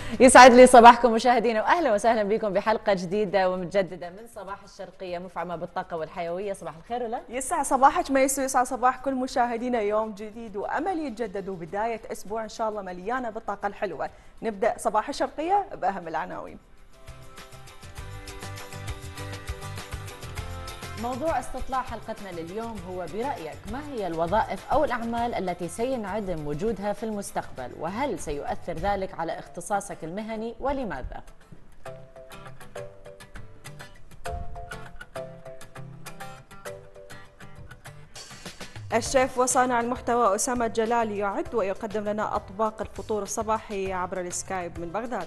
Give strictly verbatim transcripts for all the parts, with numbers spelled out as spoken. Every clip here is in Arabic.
يسعد لي صباحكم مشاهدينا، واهلا وسهلا بكم بحلقه جديده ومتجدده من صباح الشرقيه مفعمه بالطاقه والحيويه. صباح الخير ولا؟ يسعد صباحك ميسو، يسعد صباح كل مشاهدينا. يوم جديد وامل يتجدد وبدايه اسبوع ان شاء الله مليانه بالطاقه الحلوه. نبدا صباح الشرقيه باهم العناوين. موضوع استطلاع حلقتنا لليوم هو: برأيك ما هي الوظائف أو الأعمال التي سينعدم وجودها في المستقبل؟ وهل سيؤثر ذلك على اختصاصك المهني ولماذا؟ الشيف وصانع المحتوى أسامة جلال يعد ويقدم لنا أطباق الفطور الصباحي عبر السكايب من بغداد.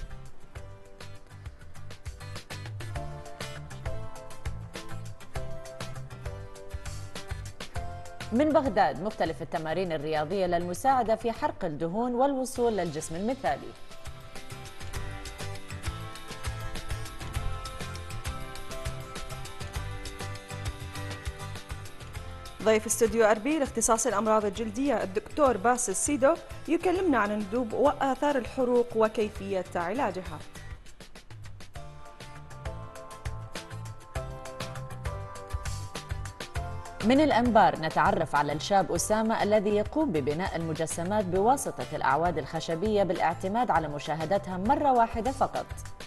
من بغداد: مختلف التمارين الرياضية للمساعدة في حرق الدهون والوصول للجسم المثالي. ضيف استوديو أربيل اختصاص الأمراض الجلدية الدكتور باسل سيدو يكلمنا عن الندوب وآثار الحروق وكيفية علاجها. من الأنبار نتعرف على الشاب أسامة الذي يقوم ببناء المجسمات بواسطة الأعواد الخشبية بالاعتماد على مشاهدتها مرة واحدة فقط.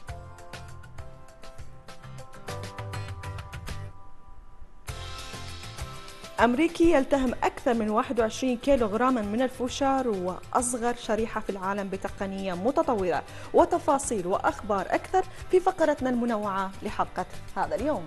أمريكي يلتهم أكثر من واحد وعشرين كيلوغراما من الفوشار وأصغر شريحة في العالم بتقنية متطورة، وتفاصيل وأخبار أكثر في فقرتنا المنوعة لحلقة هذا اليوم.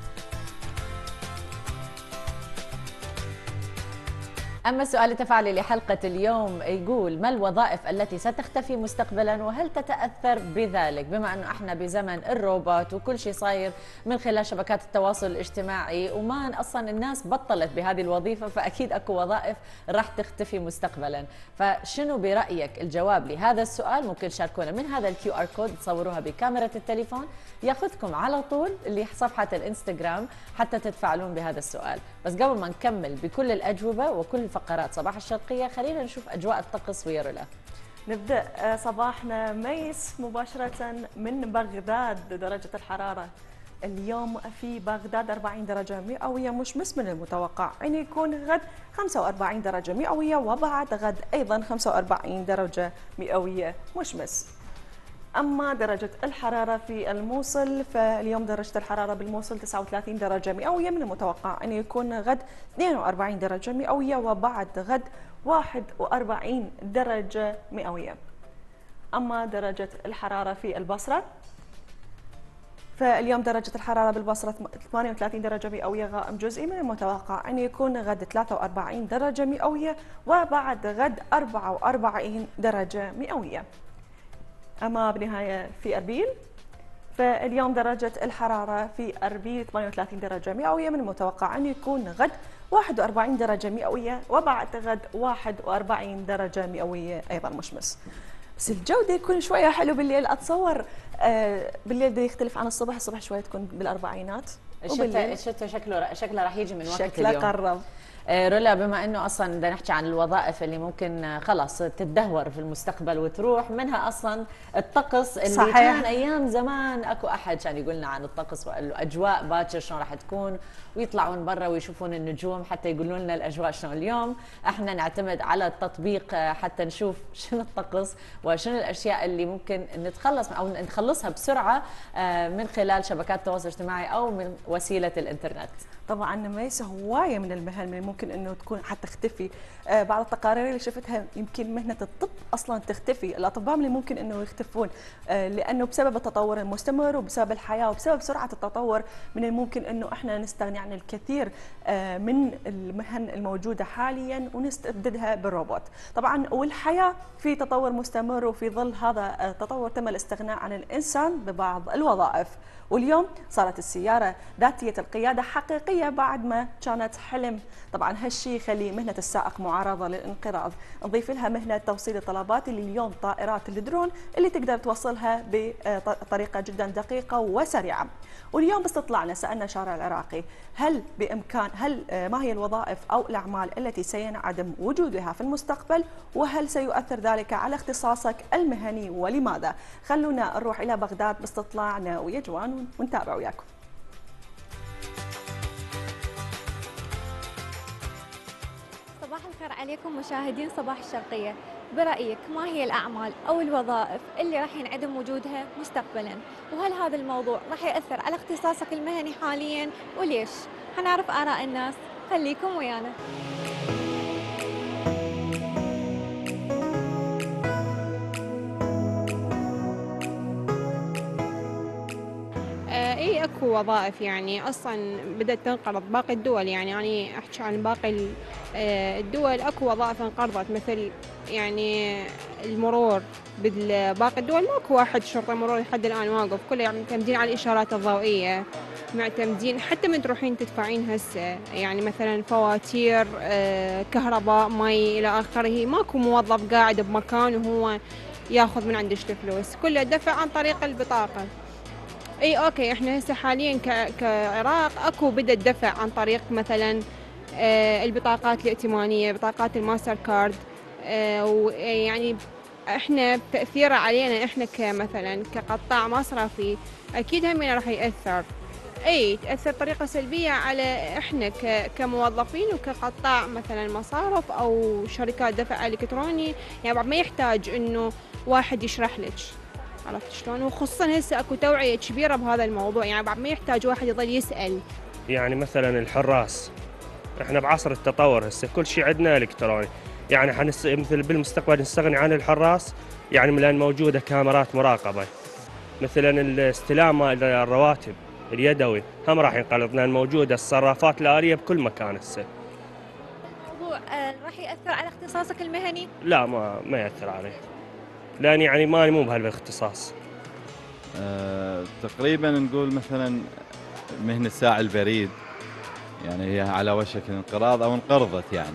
أما السؤال التفاعلي لحلقة اليوم يقول: ما الوظائف التي ستختفي مستقبلا وهل تتأثر بذلك؟ بما أنه احنا بزمن الروبوت وكل شيء صاير من خلال شبكات التواصل الاجتماعي، وما أصلا الناس بطلت بهذه الوظيفة، فأكيد أكو وظائف راح تختفي مستقبلا. فشنو برأيك الجواب لهذا السؤال؟ ممكن تشاركونا من هذا الكيو ار كود، تصوروها بكاميرا التليفون، ياخذكم على طول لصفحة الانستغرام حتى تتفاعلون بهذا السؤال. بس قبل ما نكمل بكل الأجوبة وكل فقرات صباح الشرقية، خلينا نشوف أجواء الطقس ويا رولا. نبدأ صباحنا ميس مباشرة من بغداد. درجة الحرارة اليوم في بغداد أربعين درجة مئوية مشمس، من المتوقع أن يكون غد خمسة وأربعين درجة مئوية، وبعد غد أيضا خمسة وأربعين درجة مئوية مشمس. أما درجة الحرارة في الموصل، فاليوم درجة الحرارة بالموصل تسعة وثلاثين درجة مئوية، من المتوقع أن يكون غد اثنين وأربعين درجة مئوية، وبعد غد واحد وأربعين درجة مئوية. أما درجة الحرارة في البصرة، فاليوم درجة الحرارة بالبصرة ثمانية وثلاثين درجة مئوية غائم جزئي، من المتوقع أن يكون غد ثلاثة وأربعين درجة مئوية، وبعد غد أربعة وأربعين درجة مئوية. أما بنهاية في أربيل، فاليوم درجة الحرارة في أربيل ثمانية وثلاثين درجة مئوية، من المتوقع أن يكون غد واحد وأربعين درجة مئوية، وبعد غد واحد وأربعين درجة مئوية أيضا مشمس. بس الجو ده يكون شوية حلو بالليل، أتصور آه بالليل ده يختلف عن الصبح. الصبح شوية تكون بالأربعينات، الشتاء الشتاء شكله شكله راح يجي من وقت شكله اليوم. قرب. رولا، بما انه اصلا بدنا نحكي عن الوظائف اللي ممكن خلص تتدهور في المستقبل وتروح، منها اصلا الطقس اللي صحيح. كان ايام زمان اكو احد كان يقول لنا عن الطقس وقال له اجواء باكر شلون راح تكون، ويطلعون برا ويشوفون النجوم حتى يقولون لنا الاجواء شلون. اليوم احنا نعتمد على التطبيق حتى نشوف شنو الطقس وشنو الاشياء اللي ممكن نتخلص او نخلصها بسرعه من خلال شبكات التواصل الاجتماعي او من وسيله الانترنت. طبعا ميس هوايه من المهن اللي ممكن انه تكون حتى تختفي. آه بعض التقارير اللي شفتها يمكن مهنه الطب اصلا تختفي، الاطباء اللي ممكن انه يختفون آه لانه بسبب التطور المستمر وبسبب الحياه وبسبب سرعه التطور من الممكن انه احنا نستغني عن الكثير آه من المهن الموجوده حاليا ونستبدلها بالروبوت. طبعا والحياه في تطور مستمر، وفي ظل هذا التطور تم الاستغناء عن الانسان ببعض الوظائف، واليوم صارت السيارة ذاتية القيادة حقيقية بعد ما كانت حلم. طبعا هالشيء يخلي مهنة السائق معرضة للانقراض. نضيف لها مهنة توصيل الطلبات اللي اليوم طائرات الدرون اللي تقدر توصلها بطريقة جدا دقيقة وسريعة. واليوم باستطلاعنا سألنا شارع العراقي هل بإمكان هل ما هي الوظائف أو الأعمال التي سينعدم وجودها في المستقبل، وهل سيؤثر ذلك على اختصاصك المهني ولماذا؟ خلونا نروح إلى بغداد باستطلاعنا ويا جوان ونتابع وياكم. صباح الخير عليكم مشاهدين صباح الشرقية. برأيك ما هي الأعمال أو الوظائف اللي راح ينعدم وجودها مستقبلا؟ وهل هذا الموضوع راح يأثر على اختصاصك المهني حاليا وليش؟ حنعرف آراء الناس، خليكم ويانا. اي اكو وظائف يعني اصلا بدات تنقرض باقي الدول، يعني انا احكي عن باقي الدول اكو وظائف انقرضت مثل يعني المرور. باقي الدول ماكو واحد شرطه مرور لحد الان واقف، كله يعني معتمدين على الاشارات الضوئيه، معتمدين حتى من تروحين تدفعين هسه يعني مثلا فواتير كهرباء مي الى اخره، ماكو موظف قاعد بمكان وهو ياخذ من عندك الفلوس، كله دفع عن طريق البطاقه. اي اوكي احنا هسه حاليا كعراق اكو بدا الدفع عن طريق مثلا آه البطاقات الائتمانيه، بطاقات الماستر كارد، آه ويعني احنا تاثيره علينا احنا كمثلا كقطاع مصرفي اكيد همنا راح ياثر. اي تاثر بطريقه سلبيه على احنا كموظفين وكقطاع مثلا مصارف او شركات دفع الكتروني، يعني بعد ما يحتاج انه واحد يشرح لك، عرفت شلون؟ وخصوصا هسه اكو توعيه كبيره بهذا الموضوع، يعني بعد ما يحتاج واحد يظل يسال. يعني مثلا الحراس، احنا بعصر التطور هسه كل شيء عندنا الكتروني، يعني حنس مثل بالمستقبل نستغني عن الحراس، يعني لان موجوده كاميرات مراقبه. مثلا الاستلام الرواتب اليدوي هم راح ينقرض لان موجوده الصرافات الآلية بكل مكان هسه. الموضوع آه راح ياثر على اختصاصك المهني؟ لا ما ما ياثر عليه، لان يعني ماني مو بهالاختصاص. أه تقريبا نقول مثلا مهنة ساعي البريد، يعني هي على وشك الانقراض او انقرضت يعني.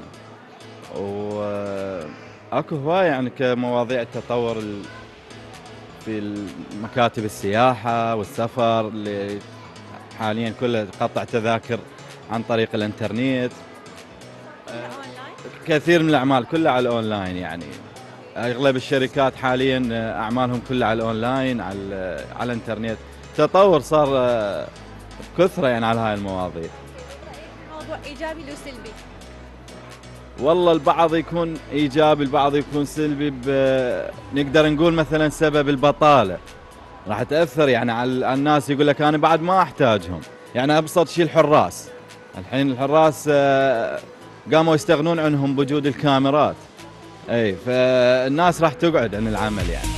واكو هوايه يعني كمواضيع التطور في مكاتب السياحه والسفر اللي حاليا كلها تقطع تذاكر عن طريق الانترنت. أه كثير من الاعمال كلها على الاونلاين، يعني اغلب الشركات حاليا اعمالهم كلها على الاونلاين على على الانترنت. تطور صار بكثره يعني على هاي المواضيع. الموضوع ايجابي لو سلبي؟ والله البعض يكون ايجابي البعض يكون سلبي. نقدر نقول مثلا سبب البطاله راح تاثر يعني على الناس، يقول لك انا بعد ما احتاجهم. يعني ابسط شيء الحراس، الحين الحراس قاموا يستغنون عنهم بوجود الكاميرات، اي فالناس راح تقعد عن العمل يعني.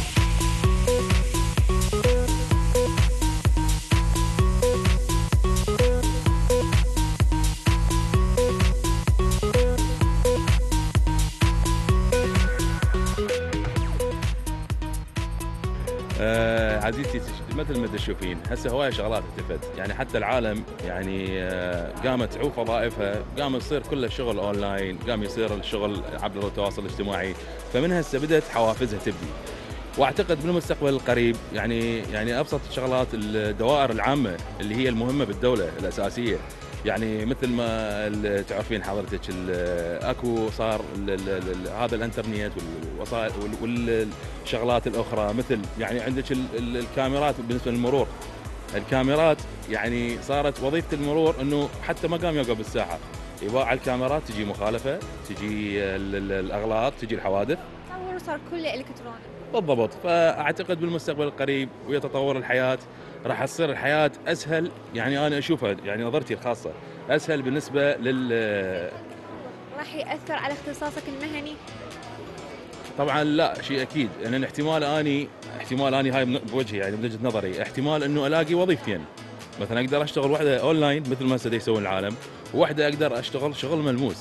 آه عزيزتي مثل ما تشوفين هسه هوايه شغلات اختفت، يعني حتى العالم يعني آه قامت تعوف وظائفها، قام يصير كله شغل اونلاين، قام يصير الشغل عبر التواصل الاجتماعي، فمن هسه بدات حوافزها تبدي. واعتقد بالمستقبل القريب يعني يعني ابسط الشغلات الدوائر العامه اللي هي المهمه بالدوله الاساسيه، يعني مثل ما تعرفين حضرتك اكو صار هذا الانترنت والوسائل والشغلات الاخرى، مثل يعني عندك الكاميرات بالنسبه للمرور. الكاميرات يعني صارت وظيفه المرور انه حتى ما قام يوقف بالساحه، يباع على الكاميرات تجي مخالفه، تجي الاغلاط، تجي الحوادث. تطور صار كله الكتروني. بالضبط، فاعتقد بالمستقبل القريب ويا تطور الحياه راح تصير الحياه اسهل، يعني انا اشوفها يعني نظرتي الخاصه اسهل بالنسبه لل. راح ياثر على اختصاصك المهني؟ طبعا لا شيء اكيد، لان يعني احتمال اني احتمال اني هاي بوجهي يعني من وجهه نظري احتمال انه الاقي وظيفتين، مثلا اقدر اشتغل واحده اونلاين مثل ما هسه يسوون العالم، وواحده اقدر اشتغل شغل ملموس.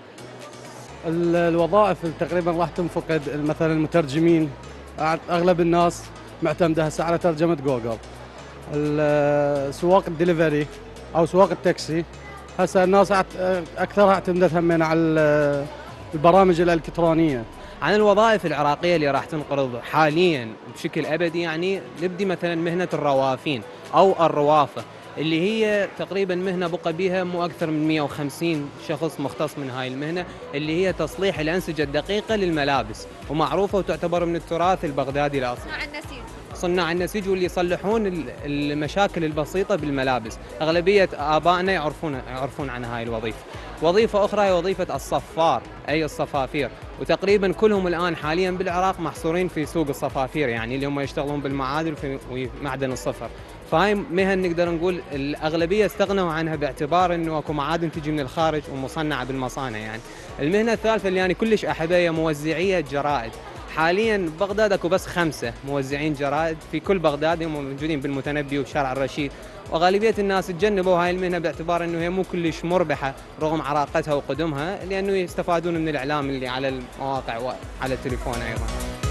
الوظائف تقريبا راح تنفقد، مثلا المترجمين اغلب الناس معتمده هسه على ترجمه جوجل، ال- سواق الدليفري او سواق التاكسي. هسه الناس اعت- اكثرها اعتمدت همين على ال- البرامج الالكترونيه. عن الوظائف العراقية اللي راح تنقرض حاليا بشكل أبدي، يعني نبدي مثلا مهنة الروافين أو الروافة، اللي هي تقريبا مهنة بقى بها مو أكثر من مئة وخمسين شخص مختص من هاي المهنة، اللي هي تصليح الأنسجة الدقيقة للملابس، ومعروفة وتعتبر من التراث البغدادي الأصلي. صناع النسيج. صناع النسيج واللي يصلحون ال- المشاكل البسيطة بالملابس. أغلبية آبائنا يعرفون يعرفون عن هاي الوظيفة. وظيفة أخرى هي وظيفة الصفار أي الصفافير، وتقريبا كلهم الآن حاليا بالعراق محصورين في سوق الصفافير، يعني اللي هم يشتغلون بالمعادن وفي ومعدن الصفر. فهاي مهن نقدر نقول الأغلبية استغنوا عنها باعتبار أنه أكو معادن تجي من الخارج ومصنعة بالمصانع. يعني المهنة الثالثة اللي يعني كلش أحبها هي موزعية جرائد. حاليا ببغداد اكو بس خمسه موزعين جرائد في كل بغداد، هم موجودين بالمتنبي وشارع الرشيد، وغالبيه الناس تجنبوا هاي المهنه باعتبار انه هي مو كلش مربحه رغم عراقتها وقدمها، لانه يستفادون من الاعلام اللي على المواقع وعلى التليفون ايضا.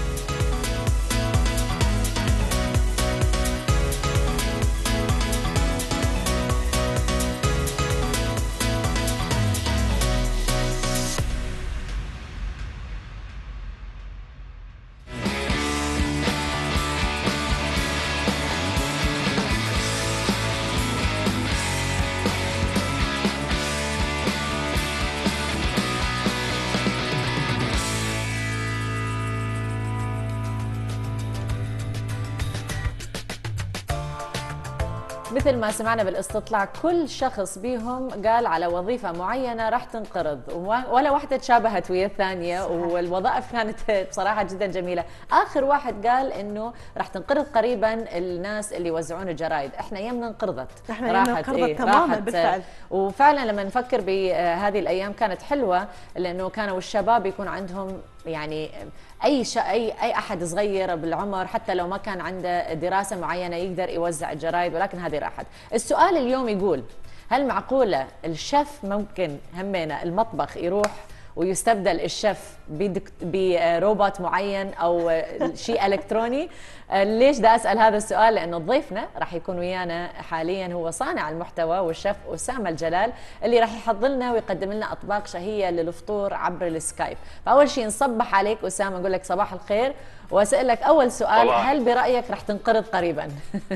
مثل ما سمعنا بالاستطلاع كل شخص بيهم قال على وظيفة معينة راح تنقرض، ولا واحدة تشابهت ويا الثانية، والوظائف كانت بصراحة جدا جميلة. آخر واحد قال إنه راح تنقرض قريبا الناس اللي يوزعون الجرايد. احنا أيامنا انقرضت، احنا أيامنا انقرضت إيه تماما بالفعل. وفعلا لما نفكر بهذه الأيام كانت حلوة، لأنه كانوا الشباب يكون عندهم يعني اي ش... اي اي احد صغير بالعمر حتى لو ما كان عنده دراسه معينه يقدر يوزع الجرايد، ولكن هذه راحت. السؤال اليوم يقول هل معقوله الشيف ممكن همينا المطبخ يروح ويستبدل الشيف بدك... بروبوت معين او شيء الكتروني؟ ليش دا اسال هذا السؤال؟ لانه ضيفنا راح يكون ويانا حاليا هو صانع المحتوى والشيف اسامه الجلال، اللي راح يحضر لنا ويقدم لنا اطباق شهيه للفطور عبر السكايب. فاول شيء نصبح عليك اسامه، نقول لك صباح الخير، واسالك اول سؤال، صباح. هل برايك راح تنقرض قريبا؟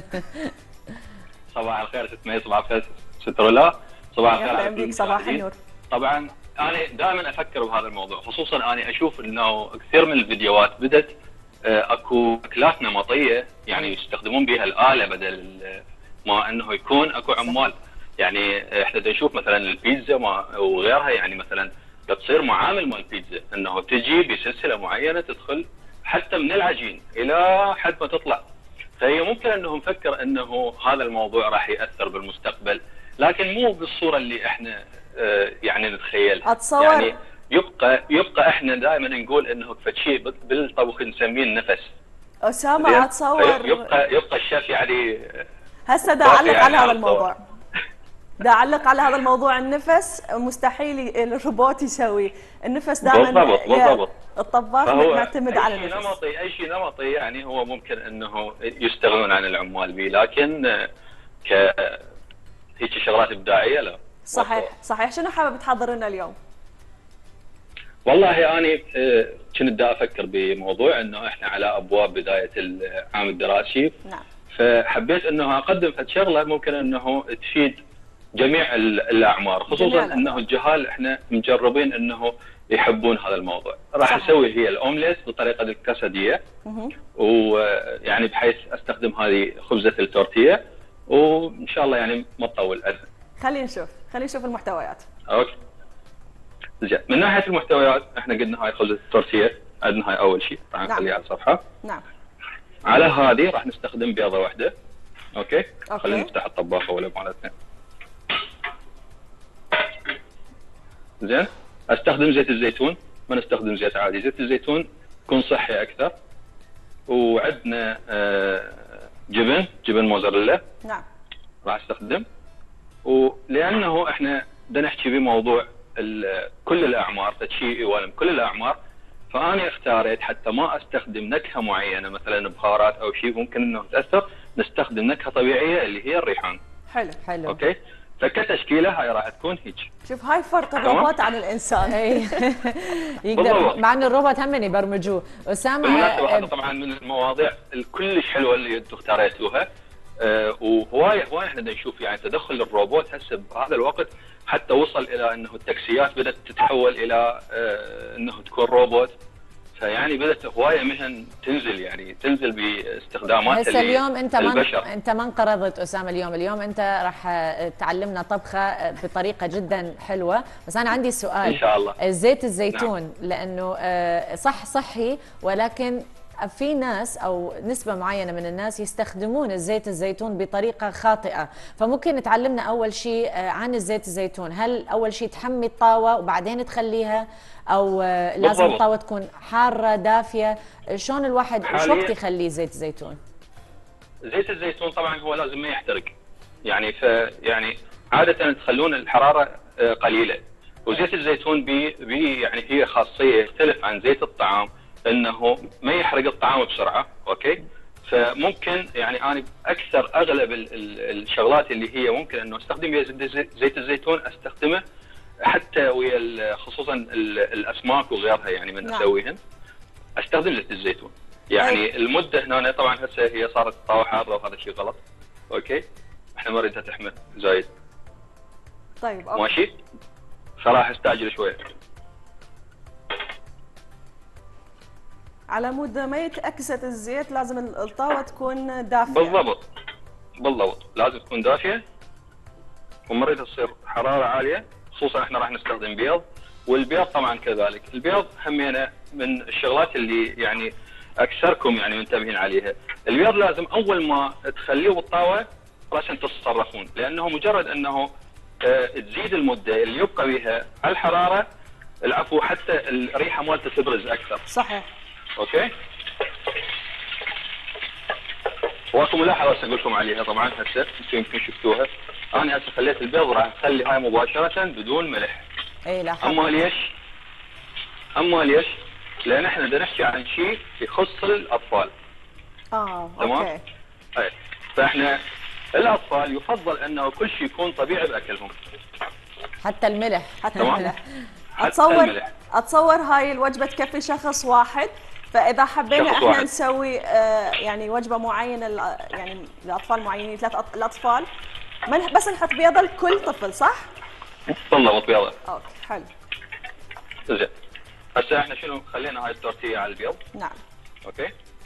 صباح الخير ست مي، صباح الخير ست رولا، صباح الخير عليكم. صباح النور. طبعا انا دائما افكر بهذا الموضوع، خصوصا انا اشوف انه كثير من الفيديوهات بدت اكو اكلات نمطيه يعني يستخدمون بها الاله بدل ما انه يكون اكو عمال. يعني احنا نشوف مثلا البيتزا وغيرها، يعني مثلا تصير معامل مال البيتزا انه تجي بسلسله معينه تدخل حتى من العجين الى حد ما تطلع. فهي ممكن انه نفكر انه هذا الموضوع راح ياثر بالمستقبل، لكن مو بالصوره اللي احنا يعني نتخيلها. اتصور يعني يبقى يبقى احنا دائما نقول انه فد شيء بالطبخ نسميه النفس. اسامه اتصور يبقى يبقى الشيف يعني هسه دا اعلق على هذا الموضوع. دا اعلق على هذا الموضوع. النفس مستحيل الروبوت يسوي النفس، دائما بالضبط بالضبط الطباخ نعتمد على النفس. النفس. نمطي اي شيء نمطي يعني هو ممكن انه يستغنون عن العمال به، لكن ك هيك شغلات ابداعيه لا. صحيح صحيح. شنو حابب تحضر لنا اليوم؟ والله انا كنت دا افكر بموضوع انه احنا على ابواب بدايه العام الدراسي. نعم. فحبيت انه اقدم فد شغله ممكن انه تفيد جميع الاعمار، خصوصا انه الجهال احنا مجربين انه يحبون هذا الموضوع. راح اسوي هي الاومليت بطريقه الكاسديه، ويعني بحيث استخدم هذه خبزه التورتيه، وان شاء الله يعني ما تطول ابدا. خلينا نشوف خلينا نشوف المحتويات. اوكي. زين، من ناحيه المحتويات احنا قلنا هاي خبزه التورتيه، عندنا هاي اول شيء راح نخليها نعم. على الصفحه. نعم. على هذه راح نستخدم بيضه واحده. اوكي؟ اوكي. خلينا نفتح الطباخه ولا مالتنا. زين، استخدم زيت الزيتون، ما نستخدم زيت عادي، زيت الزيتون يكون صحي اكثر. وعندنا آه جبن، جبن موزاريلا. نعم. راح استخدم، ولانه احنا بدنا نحكي بموضوع كل الاعمار، تشيء يوالم كل الاعمار، فانا اختاريت حتى ما استخدم نكهه معينه مثلا بهارات او شيء ممكن انه تاثر، نستخدم نكهه طبيعيه اللي هي الريحان. حلو حلو. اوكي، فكتشكيله هاي راح تكون هيك. شوف هاي فرق الروبوت عن الانسان. اي يقدر مع ان الروبوت هم يبرمجوه. اسامه بالمناسبه هذا طبعا من المواضيع الكلش حلوه اللي انتم اختاريتوها، أه وهوايه هوايه احنا نشوف يعني تدخل الروبوت هسه بهذا الوقت، حتى وصل الى انه التاكسيات بدات تتحول الى أه انه تكون روبوت، فيعني بدات هوايه مهن تنزل يعني تنزل باستخداماتها. هسه اليوم انت البشر. ما انت ما انقرضت اسامه اليوم، اليوم انت راح تعلمنا طبخه بطريقه جدا حلوه، بس انا عندي سؤال. ان شاء الله. زيت الزيتون نعم. لانه صح صحي، ولكن في ناس او نسبه معينه من الناس يستخدمون الزيت الزيتون بطريقه خاطئه، فممكن تعلمنا اول شيء عن الزيت الزيتون. هل اول شيء تحمي الطاوه وبعدين تخليها، او لازم بالضبط. الطاوه تكون حاره دافيه؟ شلون الواحد ايش وقت يخليه زيت الزيتون؟ زيت الزيتون طبعا هو لازم ما يحترق، يعني ف يعني عاده تخلون الحراره قليله، وزيت الزيتون بي, بي يعني هي خاصيه يختلف عن زيت الطعام انه ما يحرق الطعام بسرعه. اوكي، فممكن يعني انا اكثر اغلب ال ال الشغلات اللي هي ممكن انه استخدم بها زيت الزيتون استخدمه حتى ويا خصوصا الاسماك وغيرها يعني من اسويهن استخدم زيت الزيتون. يعني المده هنا طبعا هسه هي صارت طاوه حاره وهذا شيء غلط. اوكي، احنا ما نريدها تحمل زايد. طيب أوكي. ماشي، فراح استعجل شويه على مود ما يتأكست الزيت لازم الطاوة تكون دافية. بالضبط بالضبط، لازم تكون دافية وما نريد تصير حرارة عالية، خصوصا احنا راح نستخدم بيض، والبيض طبعا كذلك. البيض همينة من الشغلات اللي يعني اكثركم يعني منتبهين عليها. البيض لازم اول ما تخليه بالطاوة عشان تتصرفون، لانه مجرد انه اه تزيد المدة اللي يبقى بها على الحرارة، العفو حتى الريحة مالته تبرز اكثر. صحيح. اوكي، واكو ملاحظه اقول لكم عليها طبعا هسه انتم يمكن شفتوها. انا هسه خليت البيض راح اخلي هاي مباشره بدون ملح. اي لاحظت. اما ليش؟ اما ليش؟ لان احنا بدنا نحكي عن شيء يخص الاطفال. اه تمام؟ اوكي. اي، فاحنا الاطفال يفضل انه كل شيء يكون طبيعي باكلهم. حتى الملح. حتى الملح. اتصور اتصور هاي الوجبه تكفي شخص واحد، فاذا حبينا احنا واحد. نسوي آه يعني وجبه معينه يعني لاطفال معينين، ثلاث الاطفال بس نحط بيضه لكل طفل، صح؟ بالضبط بيضه. اوكي حلو. زين، هسه احنا شنو خلينا هاي التورتيه على البيض. نعم. اوكي،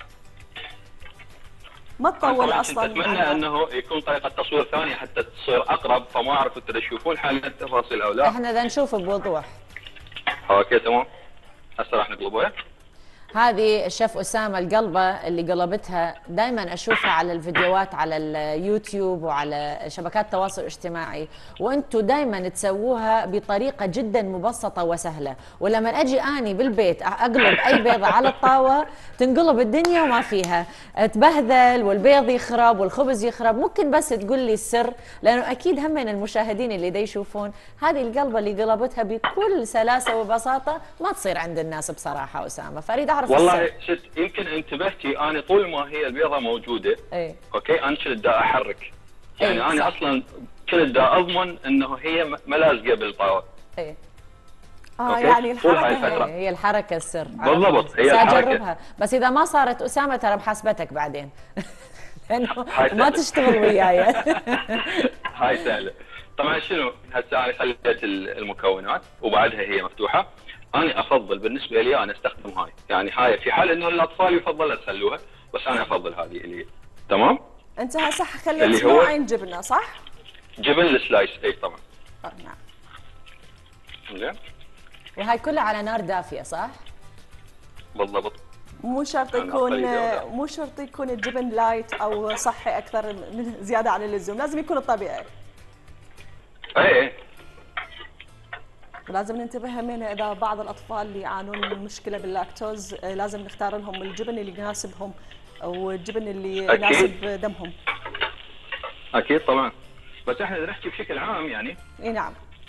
ما تطول اصلا. اتمنى انه يكون طريقه تصوير ثانيه حتى تصير اقرب، فما اعرف انتم تشوفون حاليا التفاصيل او لا. احنا بدنا نشوف بوضوح. اوكي تمام، هسه راح نقلبها. هذه الشيف أسامة القلبة اللي قلبتها، دائما أشوفها على الفيديوهات على اليوتيوب وعلى شبكات التواصل الاجتماعي، وأنتم دائما تسووها بطريقة جدا مبسطة وسهلة، ولما أجي أني بالبيت أقلب أي بيضة على الطاوة تنقلب الدنيا وما فيها، تبهذل والبيض يخرب والخبز يخرب. ممكن بس تقول لي السر، لأنه أكيد هم من المشاهدين اللي دا يشوفون هذه القلبة اللي قلبتها بكل سلاسة وبساطة ما تصير عند الناس بصراحة أسامة، فأريد أعرف والله شت يمكن انتبهتي انا طول ما هي البيضه موجوده. ايه اوكي، انا كنت دا احرك يعني ايه انا صح. اصلا كنت دا اضمن انه هي ما لازقه بالطاوه. ايه اه يعني الحركه هي الحركه السر. بالضبط هي الحركه. ساجربها، بس اذا ما صارت اسامه ترى بحاسبتك بعدين لانه ما تشتغل وياي. هاي سهله. طبعا شنو هسه انا خليت المكونات وبعدها هي مفتوحه. انا افضل بالنسبه لي انا استخدم هاي، يعني هاي في حال انه الاطفال يفضل تخلوها، بس انا افضل هذه اللي تمام. انت هسه خليت نوعين جبنه صح؟ جبن السلايس اي طبعا. اه نعم. زين. وهاي كلها على نار دافيه صح؟ بالضبط. مو شرط يكون مو شرط يكون الجبن لايت او صحي اكثر من زياده عن اللزوم، لازم يكون الطبيعي. اي ولازم ننتبه همين اذا بعض الاطفال اللي يعانون من مشكله باللاكتوز لازم نختار لهم الجبن اللي يناسبهم او الجبن اللي أكيد. يناسب دمهم. اكيد طبعا، بس احنا نحكي بشكل عام يعني. اي نعم.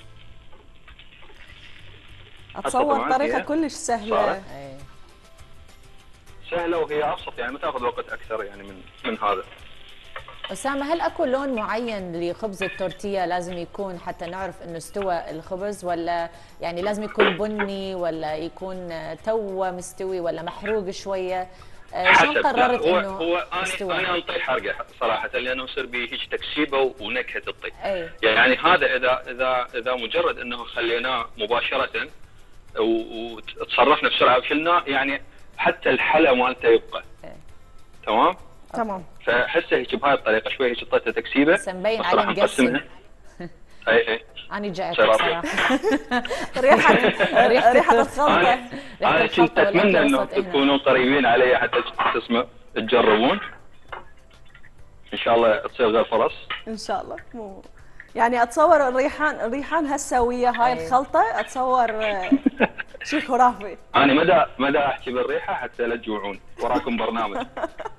اتصور طريقه كلش سهله. سهله وهي ابسط يعني ما تاخذ وقت اكثر يعني من من هذا. أسامة، هل أكو لون معين لخبز التورتية لازم يكون حتى نعرف إنه استوى الخبز، ولا يعني لازم يكون بني ولا يكون تو مستوي ولا محروق شوية؟ شلون قررت هو إنه هو انا استوى؟ انا انطي حرقه صراحه، لانه يصير به هيك تكسيبه ونكهه الطي. أي. يعني هذا اذا اذا اذا مجرد انه خليناه مباشره وتصرفنا بسرعه وشلناه، يعني حتى الحلا مالته يبقى. أي. تمام؟ تمام. فحسه هيك بهاي الطريقه شوي هيك طيته تكسيبه. بس مبين بس عليه راح نقسمها. اي اي أنا جعت صراحة. بصراحة. ريحه ريحة ريحه الخلطة. الخلطه. انا أنا كنت اتمنى انه تكونوا قريبين علي حتى تسمع تجربون. ان شاء الله تصير غير فرص. ان شاء الله. مو يعني اتصور الريحان الريحان هسه ويا هاي أي. الخلطه اتصور آه، شيء خرافي. انا مدى مدى احكي بالريحه حتى لا تجوعون، وراكم برنامج.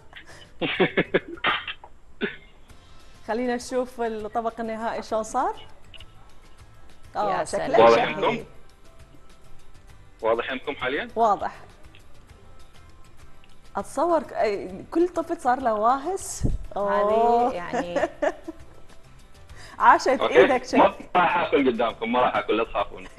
خلينا نشوف الطبق النهائي شلون صار. يا اه سلام. شكله واضح شهي. عندكم؟ واضح عندكم حاليا؟ واضح. اتصور ك- أي- كل طفل صار له واهس. هذه أوه. يعني عاشت اوكي؟ ايدك ما شيف. راح اكل قدامكم، ما راح اكل، لا تخافون.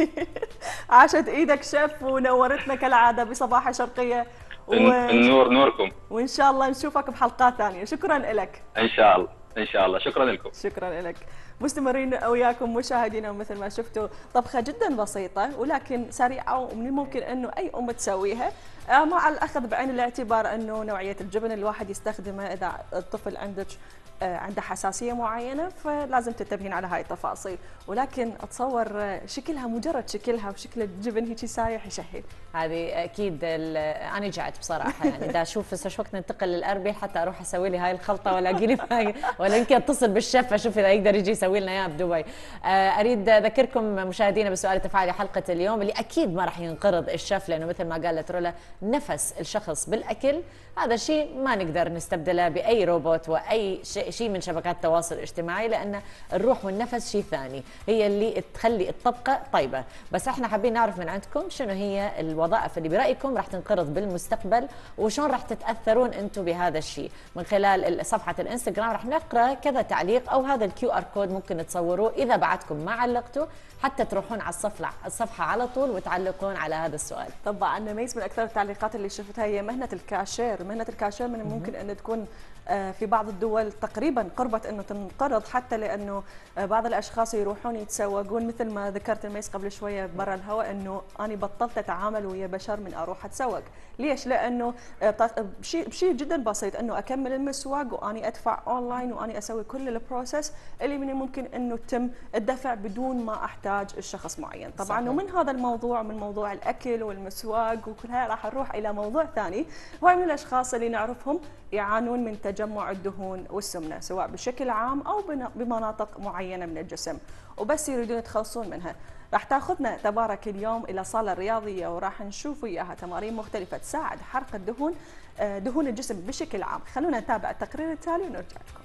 عاشت ايدك شيف ونورتنا كالعاده بصباحه شرقيه و... النور نوركم. وان شاء الله نشوفك بحلقات ثانيه. شكرا لك. ان شاء الله ان شاء الله، شكرا لكم. شكرا لك. مستمرين وياكم مشاهدينا، ومثل ما شفتوا طبخه جدا بسيطه ولكن سريعه ومن الممكن انه اي ام تسويها، آه، مع الاخذ بعين الاعتبار انه نوعيه الجبن الواحد يستخدمه اذا الطفل عندك آه، عنده حساسيه معينه، فلازم تنتبهين على هاي التفاصيل. ولكن اتصور آه، شكلها مجرد شكلها وشكل الجبن هيك سايح يشهي. هذه اكيد ال- انا جعت بصراحه، يعني دا اشوف هسه شو وقت ننتقل للاربيل حتى اروح اسوي لي هاي الخلطه، ولا اجي لي ولا يمكن اتصل بالشيف اشوف اذا يقدر يجي يسوي لنا اياها بدبي. آه، اريد اذكركم مشاهدينا بسؤال التفاعلي حلقه اليوم اللي اكيد ما راح ينقرض الشيف، لانه مثل ما قالت رولا نفس الشخص بالاكل هذا شيء ما نقدر نستبدله باي روبوت واي شيء شيء من شبكات التواصل الاجتماعي، لان الروح والنفس شيء ثاني، هي اللي تخلي الطبقه طيبه. بس احنا حابين نعرف من عندكم شنو هي الوظائف اللي برايكم راح تنقرض بالمستقبل، وشلون راح تتاثرون انتم بهذا الشيء. من خلال صفحه الانستغرام راح نقرا كذا تعليق، او هذا الكيو ار كود ممكن تصوروه اذا بعدكم ما علقتوا حتى تروحون على الصفحه الصفحه على طول وتعلقون على هذا السؤال. طبعا ميس، من اكثر التعليقات اللي شفتها هي مهنه الكاشير. مهنه الكاشير من الممكن ان تكون آه، في بعض الدول تقريبا قربت انه تنقرض، حتى لانه آه، بعض الاشخاص يروحون يتسوقون مثل ما ذكرت الميس قبل شويه برا الهواء، انه انا بطلت اتعامل ويا بشر من اروح اتسوق. ليش؟ لانه آه، بط- بشيء بشيء جدا بسيط، انه اكمل المسواق واني ادفع اونلاين واني اسوي كل البروسيس اللي من الممكن انه يتم الدفع بدون ما احتاج الشخص معين. طبعا صحيح. ومن هذا الموضوع، من موضوع الاكل والمسواق وكلها، راح نروح الى موضوع ثاني، هو من الاشخاص اللي نعرفهم يعانون من تجمع الدهون والسمنه، سواء بشكل عام او بنا- بمناطق معينه من الجسم، وبس يريدون يتخلصون منها. راح تاخذنا تبارك اليوم الى صاله رياضيه، وراح نشوف وياها تمارين مختلفه تساعد حرق الدهون، آه، دهون الجسم بشكل عام. خلونا نتابع التقرير التالي ونرجع لكم.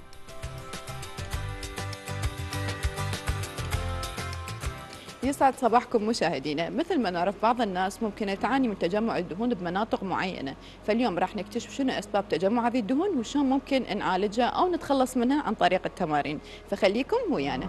يسعد صباحكم مشاهدينا. مثل ما نعرف بعض الناس ممكن تعاني من تجمع الدهون بمناطق معينة، فاليوم راح نكتشف شنو أسباب تجمع هذه الدهون وشلون ممكن نعالجها أو نتخلص منها عن طريق التمارين، فخليكم ويانا.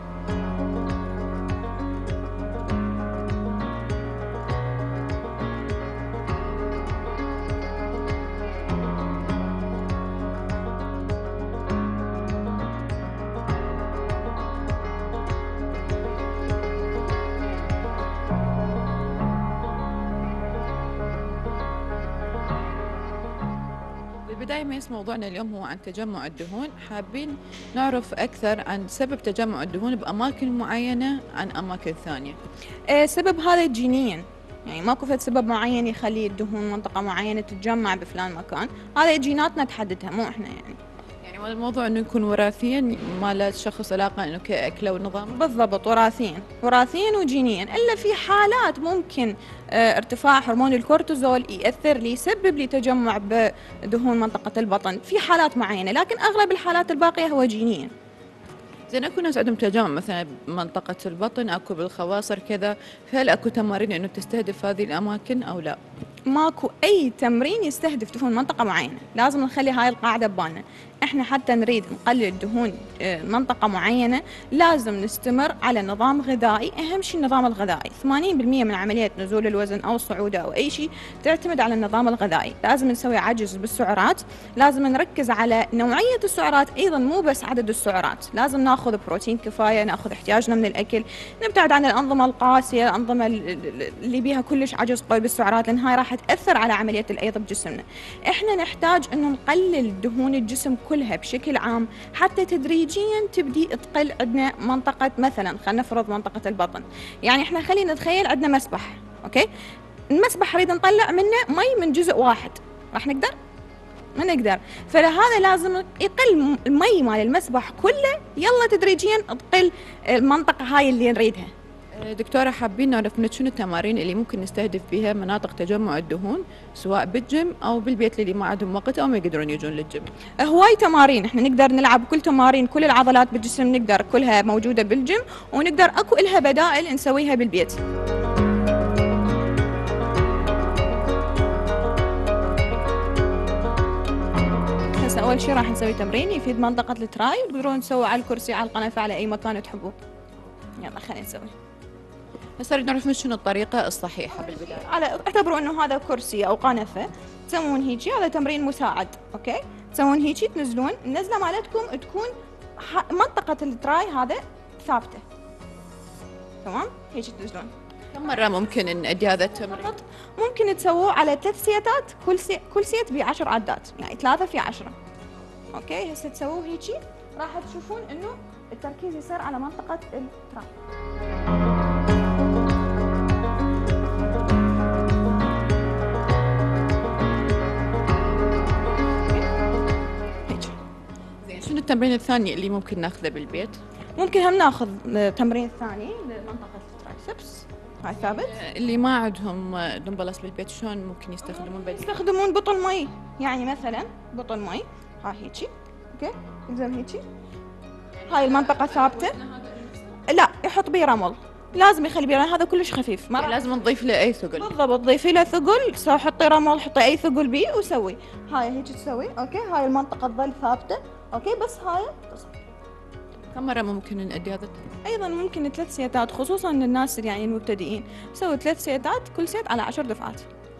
بالبداية ميس، موضوعنا اليوم هو عن تجمع الدهون. حابين نعرف أكثر عن سبب تجمع الدهون بأماكن معينة عن أماكن ثانية. آه، سبب هذا جينيا، يعني ماكو فد سبب معين يخلي الدهون منطقة معينة تتجمع بفلان مكان، هذا جيناتنا تحددها مو احنا يعني. يعني الموضوع انه يكون وراثيا، ما له شخص علاقة انه كأكله ونظام. بالضبط، وراثيا وراثيا وجينيا، الا في حالات ممكن آه، ارتفاع هرمون الكورتيزول ياثر لي، يسبب لي تجمع بدهون منطقة البطن في حالات معينة، لكن اغلب الحالات الباقية هو جينيا. زين، اكو ناس عندهم تجمع مثلا بمنطقة البطن، اكو بالخواصر كذا، فهل اكو تمارين انه تستهدف هذه الاماكن او لا؟ ماكو اي تمرين يستهدف دهون منطقة معينة، لازم نخلي هاي القاعدة ببالنا. احنا حتى نريد نقلل الدهون آه، منطقة معينة لازم نستمر على نظام غذائي. أهم شيء النظام الغذائي. ثمانين بالمئة من عملية نزول الوزن أو صعوده أو أي شيء تعتمد على النظام الغذائي. لازم نسوي عجز بالسعرات، لازم نركز على نوعية السعرات، أيضا مو بس عدد السعرات. لازم ناخذ بروتين كفاية، ناخذ احتياجنا من الأكل، نبتعد عن الأنظمة القاسية، الأنظمة اللي بيها كلش عجز قوي بالسعرات، لأن هاي راح تأثر على عملية الأيض بجسمنا. احنا نحتاج انه نقلل دهون الجسم كلها بشكل عام حتى تدريجيا تبدي تقل عندنا منطقة، مثلا خلينا نفرض منطقة البطن. يعني احنا خلينا نتخيل عندنا مسبح، اوكي؟ المسبح نريد نطلع منه مي من جزء واحد، راح نقدر؟ ما نقدر. فلهذا لازم يقل المي مال المسبح كله، يلا تدريجيا تقل المنطقة هاي اللي نريدها. دكتورة، حابين نعرف منك شنو التمارين اللي ممكن نستهدف بها مناطق تجمع الدهون سواء بالجيم أو بالبيت اللي ما عندهم وقت أو ما يقدرون يجون للجيم. هواي تمارين احنا نقدر نلعب كل تمارين، كل العضلات بالجسم نقدر كلها موجودة بالجيم، ونقدر اكو إلها بدائل نسويها بالبيت. هسه أول شيء راح نسوي تمرين يفيد منطقة التراي، وتقدرون تسووا على الكرسي، على القنفة، على أي مكان تحبوه. يلا خلينا نسوي. هسه نريد نعرف من شنو الطريقة الصحيحة بالبداية. على اعتبروا انه هذا كرسي او قنفة، تسوون هيجي، هذا تمرين مساعد، اوكي؟ تسوون هيجي، تنزلون، النزلة مالتكم تكون منطقة التراي هذا ثابتة. تمام؟ هيجي تنزلون. كم مرة ممكن نأدي هذا التمرين؟ ممكن تسووه على ثلاث سيتات، كل سي... كل سيت بعشر عدات، يعني ثلاثة في عشرة. اوكي؟ هسه تسووه هيجي، راح تشوفون انه التركيز يصير على منطقة التراي. شنو التمرين الثاني اللي ممكن ناخذه بالبيت؟ ممكن هم ناخذ تمرين ثاني لمنطقة الترايسبس، هاي ثابت. اللي ما عندهم دمبلس بالبيت شلون ممكن يستخدمون بديل؟ يستخدمون بطل مي، يعني مثلا بطل مي، هاي هيجي، اوكي؟ يقدرون هيجي. هاي المنطقة ثابتة. لا، يحط بيه رمل. لازم يخلي بيه، هذا كلش خفيف، ما لازم نضيف له اي ثقل. بالضبط، ضيفي له ثقل، سو حطي رمل، حطي اي ثقل بيه وسوي. هاي هيجي تسوي، اوكي؟ هاي المنطقة تظل ثابتة، اوكي؟ بس هاي تصل. كم مرة ممكن نأدي هذا؟ ايضا ممكن ثلاث سيتات، خصوصا الناس يعني المبتدئين، سوي ثلاث سيتات، كل سيت على عشر دفعات.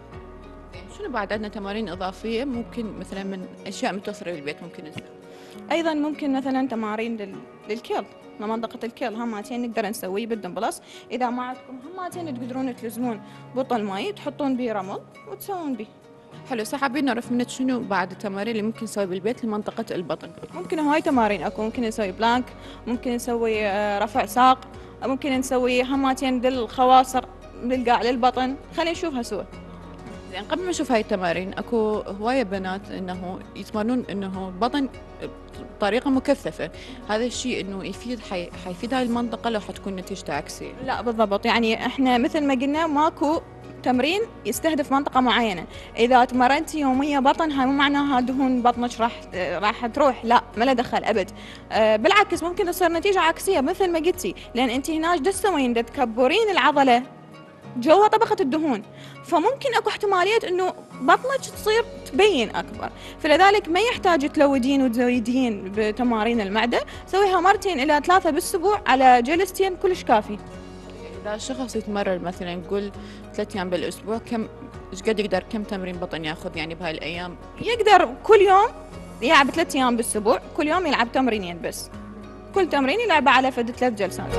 شنو بعد عندنا تمارين إضافية ممكن مثلا من أشياء متوفرة بالبيت ممكن نسوي؟ ايضا ممكن مثلا تمارين لل... للكيل، لمنطقة الكيل هماتين نقدر نسويه بالدمبلس. اذا ما عندكم هماتين تقدرون تلزمون بطل مي، تحطون بيه رمل وتسوون بيه. حلو. حابين نعرف منك شنو بعد التمارين اللي ممكن نسوي بالبيت لمنطقة البطن؟ ممكن هواي تمارين اكو، ممكن نسوي بلانك، ممكن نسوي رفع ساق، ممكن نسوي هماتين للخواصر، للقاع، للبطن. خلينا نشوفها سوا. زين، قبل ما نشوف هاي التمارين، اكو هواية بنات انه يتمرنون انه البطن بطريقة مكثفة، هذا الشيء انه يفيد حي... حيفيد هاي المنطقة لو حتكون نتيجته عكسية؟ لا بالضبط، يعني احنا مثل ما قلنا ماكو تمرين يستهدف منطقة معينة. إذا تمرنتي يومية بطن، هاي مو معناها دهون بطنك راح راح تروح، لا، ما له دخل أبد. أه بالعكس، ممكن تصير نتيجة عكسية مثل ما قلتي، لأن أنت هناك دا تسوين، دا تكبرين العضلة جوا طبقة الدهون، فممكن اكو احتمالية انه بطنك تصير تبين اكبر. فلذلك ما يحتاج تلودين وتزويدين بتمارين المعدة، سويها مرتين الى ثلاثة بالاسبوع على جلستين كلش كافي. اذا الشخص يتمرن مثلا نقول ثلاث ايام بالاسبوع، كم ايش قد يقدر كم تمرين بطن ياخذ يعني بهاي الايام؟ يقدر كل يوم يلعب ثلاث ايام بالاسبوع، كل يوم يلعب تمرينين بس، كل تمرين يلعبه على فد ثلاث جلسات.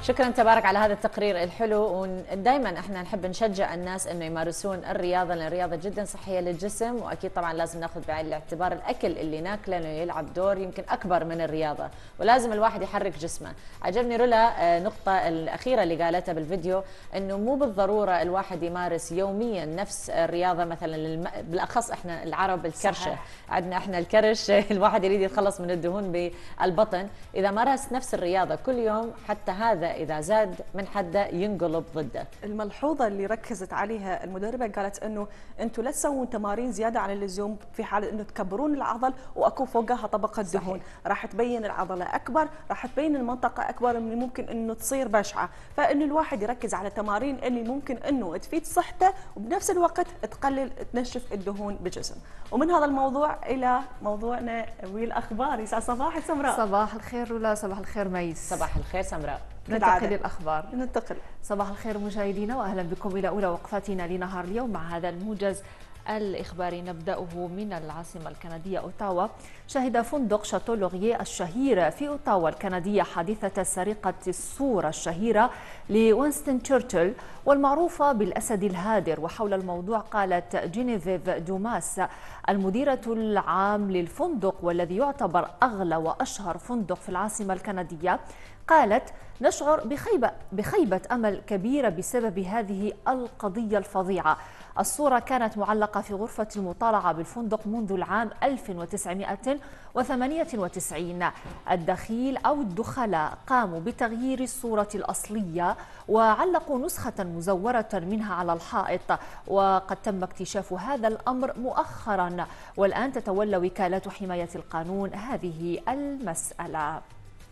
شكرا تبارك على هذا التقرير الحلو، ودائما احنا نحب نشجع الناس انه يمارسون الرياضه، لان الرياضه جدا صحيه للجسم، واكيد طبعا لازم ناخذ بعين الاعتبار الاكل اللي ناكله انه يلعب دور يمكن اكبر من الرياضه، ولازم الواحد يحرك جسمه. عجبني رولا النقطه الاخيره اللي قالتها بالفيديو، انه مو بالضروره الواحد يمارس يوميا نفس الرياضه، مثلا للم... بالاخص احنا العرب الكرشه، صحيح. عندنا احنا الكرش الواحد يريد يتخلص من الدهون بالبطن، اذا مارس نفس الرياضه كل يوم حتى هذا إذا زاد من حده ينقلب ضده. الملحوظة اللي ركزت عليها المدربة قالت إنه أنتم لا تسوون تمارين زيادة عن اللزوم في حال إنه تكبرون العضل وأكو فوقها طبقة صحيح. دهون، راح تبين العضلة أكبر، راح تبين المنطقة أكبر اللي ممكن إنه تصير بشعة، فإنه الواحد يركز على تمارين اللي ممكن إنه تفيد صحته وبنفس الوقت تقلل تنشف الدهون بالجسم. ومن هذا الموضوع إلى موضوعنا والأخبار. يسعد صباحك سمراء. صباح الخير رولا، صباح الخير ميس. صباح الخير سمراء. ننتقل للأخبار. ننتقل. صباح الخير مشاهدينا، وأهلا بكم إلى أولى وقفاتنا لنهار اليوم مع هذا الموجز الإخباري. نبدأه من العاصمة الكندية أوتاوا. شهد فندق شاتو لوريه الشهير في أوتاوا الكندية حادثة سرقة الصورة الشهيرة لوينستون تشرشل والمعروفة بالأسد الهادر. وحول الموضوع قالت جينيفيف دوماس المديرة العام للفندق والذي يعتبر أغلى وأشهر فندق في العاصمة الكندية، قالت: نشعر بخيبة, بخيبة أمل كبيرة بسبب هذه القضية الفظيعة. الصورة كانت معلقة في غرفة المطالعة بالفندق منذ العام ألف وتسعمائة وثمانية وتسعين. الدخيل أو الدخلاء قاموا بتغيير الصورة الأصلية وعلقوا نسخة مزورة منها على الحائط، وقد تم اكتشاف هذا الأمر مؤخرا، والآن تتولى وكالة حماية القانون هذه المسألة.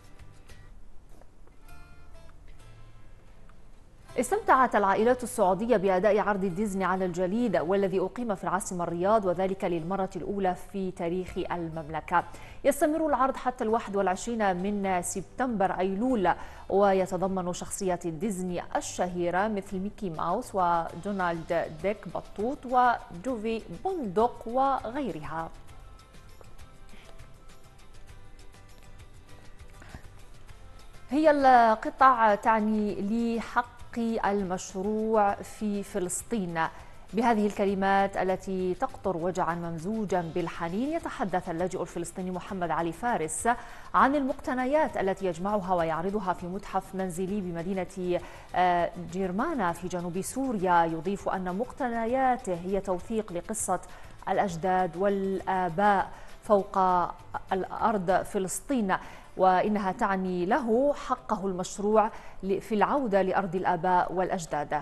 استمتعت العائلات السعودية بأداء عرض ديزني على الجليد والذي أقيم في العاصمة الرياض، وذلك للمرة الأولى في تاريخ المملكة. يستمر العرض حتى الواحد والعشرين من سبتمبر أيلول، ويتضمن شخصيات ديزني الشهيرة مثل ميكي ماوس ودونالد ديك بطوط وجوفي بندق وغيرها. هي القطع تعني لحق المشروع في فلسطين. بهذه الكلمات التي تقطر وجعا ممزوجا بالحنين يتحدث اللاجئ الفلسطيني محمد علي فارس عن المقتنيات التي يجمعها ويعرضها في متحف منزلي بمدينة جيرمانا في جنوب سوريا. يضيف أن مقتنياته هي توثيق لقصة الأجداد والآباء فوق الأرض فلسطين، وإنها تعني له حقه المشروع في العودة لأرض الآباء والأجداد.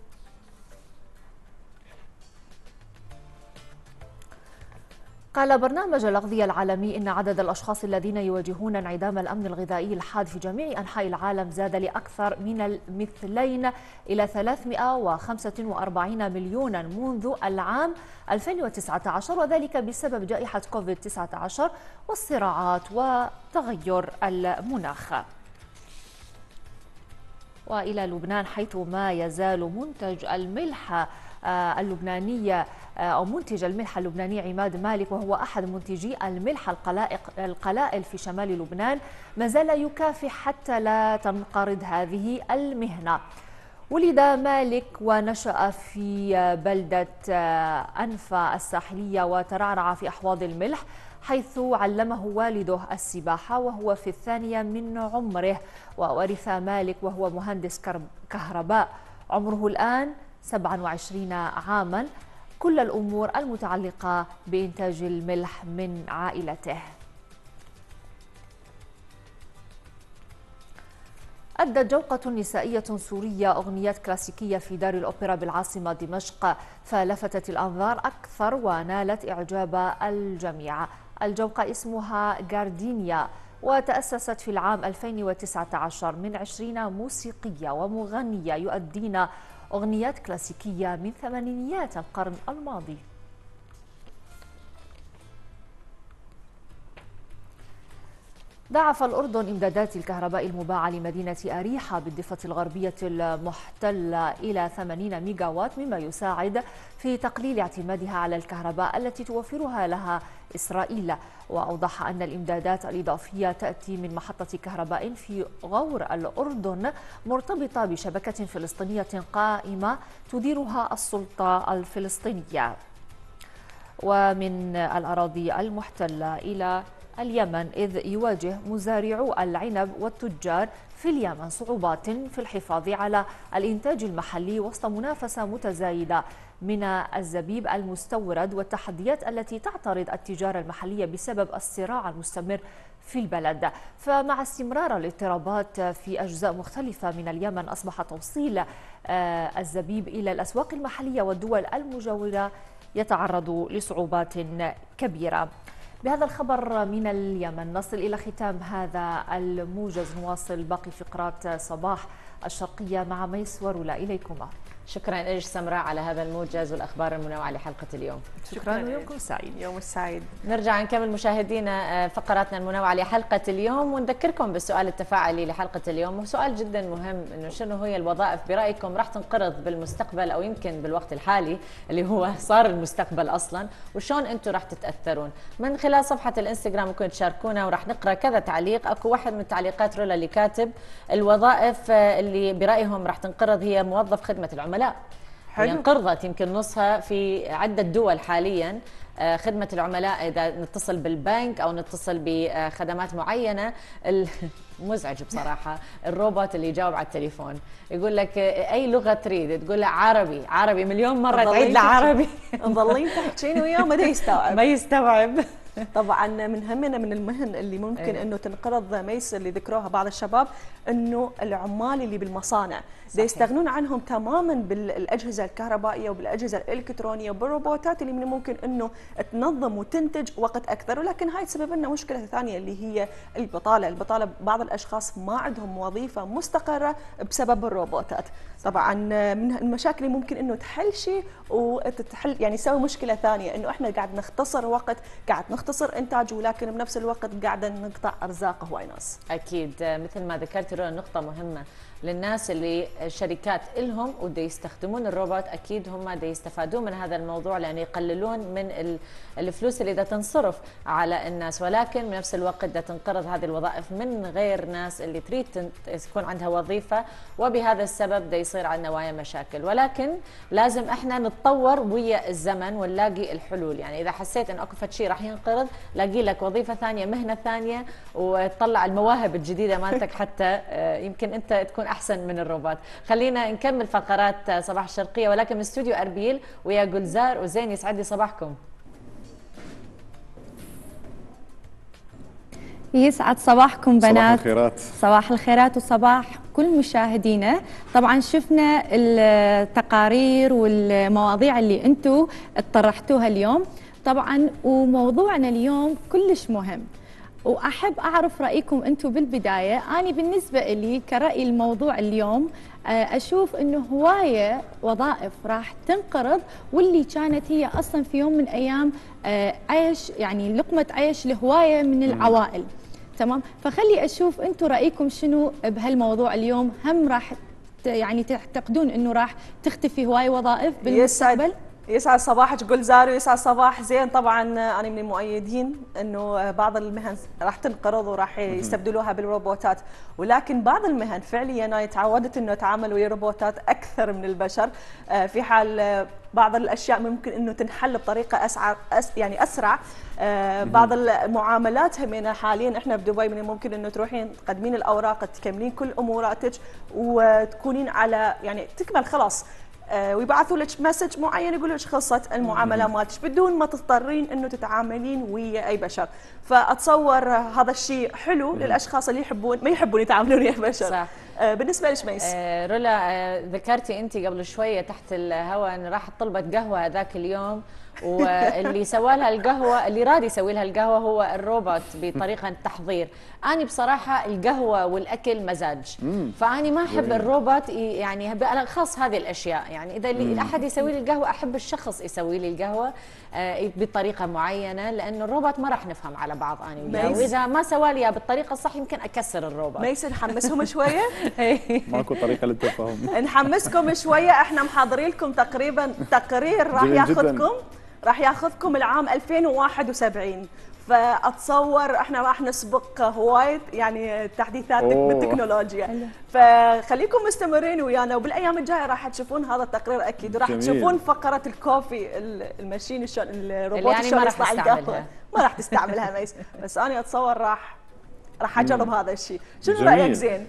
قال برنامج الأغذية العالمي إن عدد الأشخاص الذين يواجهون انعدام الأمن الغذائي الحاد في جميع أنحاء العالم زاد لأكثر من المثلين إلى ثلاثمائة وخمسة وأربعين مليونا منذ العام ألفين وتسعة عشر، وذلك بسبب جائحة كوفيد تسعة عشر والصراعات وتغير المناخ. وإلى لبنان، حيث ما يزال منتج الملح اللبنانية أو منتج الملح اللبناني عماد مالك، وهو أحد منتجي الملح القلائق القلائل في شمال لبنان، ما زال يكافح حتى لا تنقرض هذه المهنة. ولد مالك ونشأ في بلدة أنفا الساحلية وترعرع في أحواض الملح، حيث علمه والده السباحة وهو في الثانية من عمره. وورث مالك وهو مهندس كهرباء، عمره الآن سبعة وعشرين عاما، كل الأمور المتعلقة بإنتاج الملح من عائلته. أدت جوقة نسائية سورية أغنيات كلاسيكية في دار الأوبرا بالعاصمة دمشق، فلفتت الأنظار أكثر ونالت إعجاب الجميع. الجوقة اسمها جاردينيا، وتأسست في العام ألفين وتسعة عشر من عشرين موسيقية ومغنية يؤدين أغنيات كلاسيكية من ثمانينيات القرن الماضي. ضاعف الأردن إمدادات الكهرباء المباعة لمدينة أريحة بالضفة الغربية المحتلة إلى ثمانين ميجاوات، مما يساعد في تقليل اعتمادها على الكهرباء التي توفرها لها إسرائيل. وأوضح أن الإمدادات الإضافية تأتي من محطة كهرباء في غور الأردن مرتبطة بشبكة فلسطينية قائمة تديرها السلطة الفلسطينية. ومن الأراضي المحتلة إلى اليمن، إذ يواجه مزارعو العنب والتجار في اليمن صعوبات في الحفاظ على الإنتاج المحلي وسط منافسة متزايدة من الزبيب المستورد والتحديات التي تعترض التجارة المحلية بسبب الصراع المستمر في البلد. فمع استمرار الاضطرابات في أجزاء مختلفة من اليمن، أصبح توصيل الزبيب إلى الأسواق المحلية والدول المجاورة يتعرض لصعوبات كبيرة. بهذا الخبر من اليمن نصل إلى ختام هذا الموجز. نواصل باقي فقرات صباح الشرقية مع ميس ورولا. إليكما. شكرا إيش سمراء على هذا الموجز والأخبار المنوعة لحلقة اليوم. شكرا ويومكم سعيد. يوم السعيد. نرجع نكمل مشاهدينا فقراتنا المنوعة لحلقة اليوم، ونذكركم بالسؤال التفاعلي لحلقة اليوم، وسؤال جدا مهم، إنه شنو هي الوظائف برأيكم راح تنقرض بالمستقبل أو يمكن بالوقت الحالي اللي هو صار المستقبل أصلا، وشون أنتم راح تتأثرون؟ من خلال صفحة الانستغرام ممكن تشاركونا وراح نقرأ كذا تعليق. أكو واحد من التعليقات رولا اللي كاتب الوظائف اللي برأيهم راح تنقرض هي موظف خدمة العملاء. حلو. يعني انقرضت يمكن نصها في عدة دول حاليا. خدمة العملاء إذا نتصل بالبنك أو نتصل بخدمات معينة، مزعج بصراحة. الروبوت اللي يجاوب على التليفون يقول لك أي لغة تريد، تقول له عربي عربي مليون مرة تعيد له عربي، تظلين تحكين وياه ما يستوعب ما يستوعب. طبعا من همنا من المهن اللي ممكن أيه. انه تنقرض ميس اللي ذكروها بعض الشباب، انه العمال اللي بالمصانع دا يستغنون عنهم تماما بالاجهزه الكهربائيه وبالاجهزه الالكترونيه وبالروبوتات اللي من ممكن انه تنظم وتنتج وقت اكثر. ولكن هاي تسبب لنا مشكله ثانيه اللي هي البطاله، البطاله بعض الاشخاص ما عندهم وظيفه مستقره بسبب الروبوتات. طبعا من المشاكل اللي ممكن انه تحل شيء وتتحل يعني تسوي مشكله ثانيه، انه احنا قاعد نختصر وقت، قاعد نختصر انتاج، ولكن بنفس الوقت قاعده نقطع ارزاق هواي ناس. اكيد مثل ما ذكرت رولا، نقطه مهمه للناس اللي الشركات إلهم ودا يستخدمون الروبوت، أكيد هم دا يستفادون من هذا الموضوع لأن يقللون من الفلوس اللي دا تنصرف على الناس، ولكن بنفس الوقت دا تنقرض هذه الوظائف من غير ناس اللي تريد تكون عندها وظيفة، وبهذا السبب دا يصير عندنا ويا مشاكل. ولكن لازم احنا نتطور ويا الزمن ونلاقي الحلول. يعني إذا حسيت إن أكو شيء راح ينقرض، لاقي لك وظيفة ثانية، مهنة ثانية، وتطلع المواهب الجديدة مالتك حتى يمكن أنت تكون أحسن من الروبوت. خلينا نكمل فقرات صباح الشرقية، ولكن من استوديو أربيل ويا جلزار وزين. يسعد لي صباحكم. يسعد صباحكم بنات. صباح الخيرات. صباح الخيرات وصباح كل مشاهدينا. طبعا شفنا التقارير والمواضيع اللي انتم طرحتوها اليوم طبعا، وموضوعنا اليوم كلش مهم، وأحب أعرف رأيكم أنتم بالبداية. أنا بالنسبة لي كرأي الموضوع اليوم أشوف أنه هواية وظائف راح تنقرض، واللي كانت هي أصلا في يوم من أيام عيش، يعني لقمة عيش لهواية من العوائل. تمام، فخلي أشوف أنتم رأيكم شنو بهالموضوع اليوم. هم راح يعني تعتقدون أنه راح تختفي هواية وظائف بالمستقبل؟ يسعد صباحك جلزار ويسعد صباح زين. طبعا انا من المؤيدين انه بعض المهن راح تنقرض وراح يستبدلوها بالروبوتات، ولكن بعض المهن فعليا انا تعودت انه اتعامل ويا روبوتات اكثر من البشر. في حال بعض الاشياء ممكن انه تنحل بطريقه اسرع، يعني اسرع. بعض المعاملات همينه حاليا احنا بدبي من الممكن انه تروحين تقدمين الاوراق، تكملين كل اموراتك وتكونين على يعني تكمل خلاص، ويبعثوا لك مسج معين يقول لك خلصت المعامله مالتك بدون ما تضطرين انه تتعاملين ويا اي بشر. فاتصور هذا الشيء حلو للاشخاص اللي يحبون ما يحبون يتعاملون ويا بشر. صح. بالنسبه لك ميس؟ آه رولا، آه ذكرتي انت قبل شويه تحت الهواء ان راحت طلبت قهوه هذاك اليوم، واللي سوى لها القهوه، اللي راد يسوي لها القهوه هو الروبوت بطريقه التحضير. انا بصراحه القهوه والاكل مزاج، فاني ما احب الروبوت يعني بالاخص هذه الاشياء. يعني اذا اللي احد يسوي لي القهوه احب الشخص يسوي لي القهوه آه بطريقه معينه، لانه الروبوت ما راح نفهم على بعض انا وياه، واذا ما سوى لي بالطريقه الصح يمكن اكسر الروبوت. ميس نحمسهم شويه؟ ماكو طريقه للتفاهم. نحمسكم شويه، احنا محضرين لكم تقريبا تقرير راح ياخذكم راح ياخذكم العام ألفين وواحد وسبعين، فاتصور احنا راح نسبق هوايه يعني تحديثات بالتكنولوجيا، فخليكم مستمرين ويانا، وبالايام الجايه راح تشوفون هذا التقرير اكيد، وراح تشوفون فقره الكوفي الماشين شلون الروبوت يعني شلون يصنع القهوه. ما راح تستعملها ميس، بس انا اتصور راح راح اجرب هذا الشيء. شنو رايك زين؟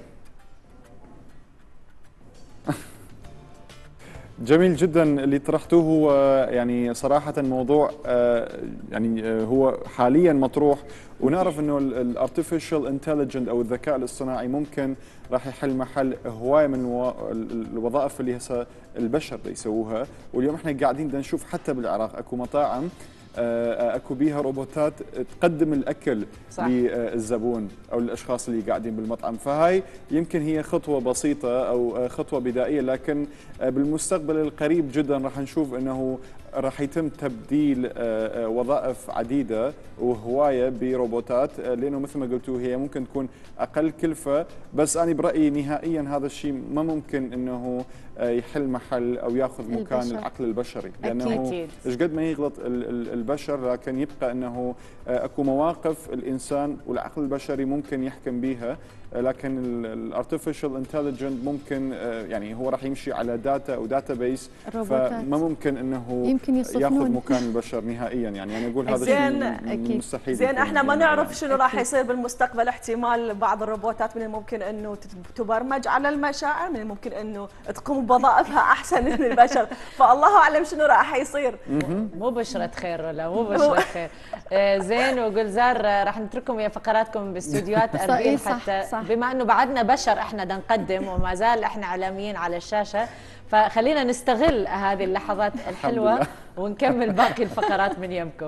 جميل جدا اللي طرحتوه. هو يعني صراحة موضوع يعني هو حاليا مطروح، ونعرف انه الارتفيشال انتليجنت او الذكاء الاصطناعي ممكن راح يحل محل هواية من الوظائف اللي هسه البشر يسووها. واليوم احنا قاعدين بدنا نشوف حتى بالعراق اكو مطاعم اكو بيها روبوتات تقدم الاكل صح. للزبون او الاشخاص اللي قاعدين بالمطعم، فهاي يمكن هي خطوه بسيطه او خطوه بدائيه، لكن بالمستقبل القريب جدا راح نشوف انه راح يتم تبديل وظائف عديده وهوايه بروبوتات، لانه مثل ما قلتوا هي ممكن تكون اقل كلفه، بس انا برايي نهائيا هذا الشيء ما ممكن انه يحل محل او ياخذ مكان البشر. العقل البشري، لانه ايش قد ما يغلط البشر لكن يبقى انه اكو مواقف الانسان والعقل البشري ممكن يحكم بيها، لكن الارتفيشال انتليجنت ممكن يعني هو راح يمشي على داتا او داتا بيس، فما ممكن انه ياخذ مكان البشر نهائيا. يعني انا اقول هذا الشيء مستحيل. زين احنا ما نعرف شنو راح يصير بالمستقبل، احتمال بعض الروبوتات من الممكن انه تبرمج على المشاعر، من الممكن انه تقوم بوظائفها احسن من البشر، فالله اعلم شنو راح يصير. مو بشرة خير ولا مو بشرة خير. زين، وجلزار راح نترككم ويا فقراتكم باستديوهات أربيل، حتى صح. بما انه بعدنا بشر احنا بدنا نقدم وما زال احنا اعلاميين على الشاشه، فخلينا نستغل هذه اللحظات الحلوه ونكمل باقي الفقرات من يمكم.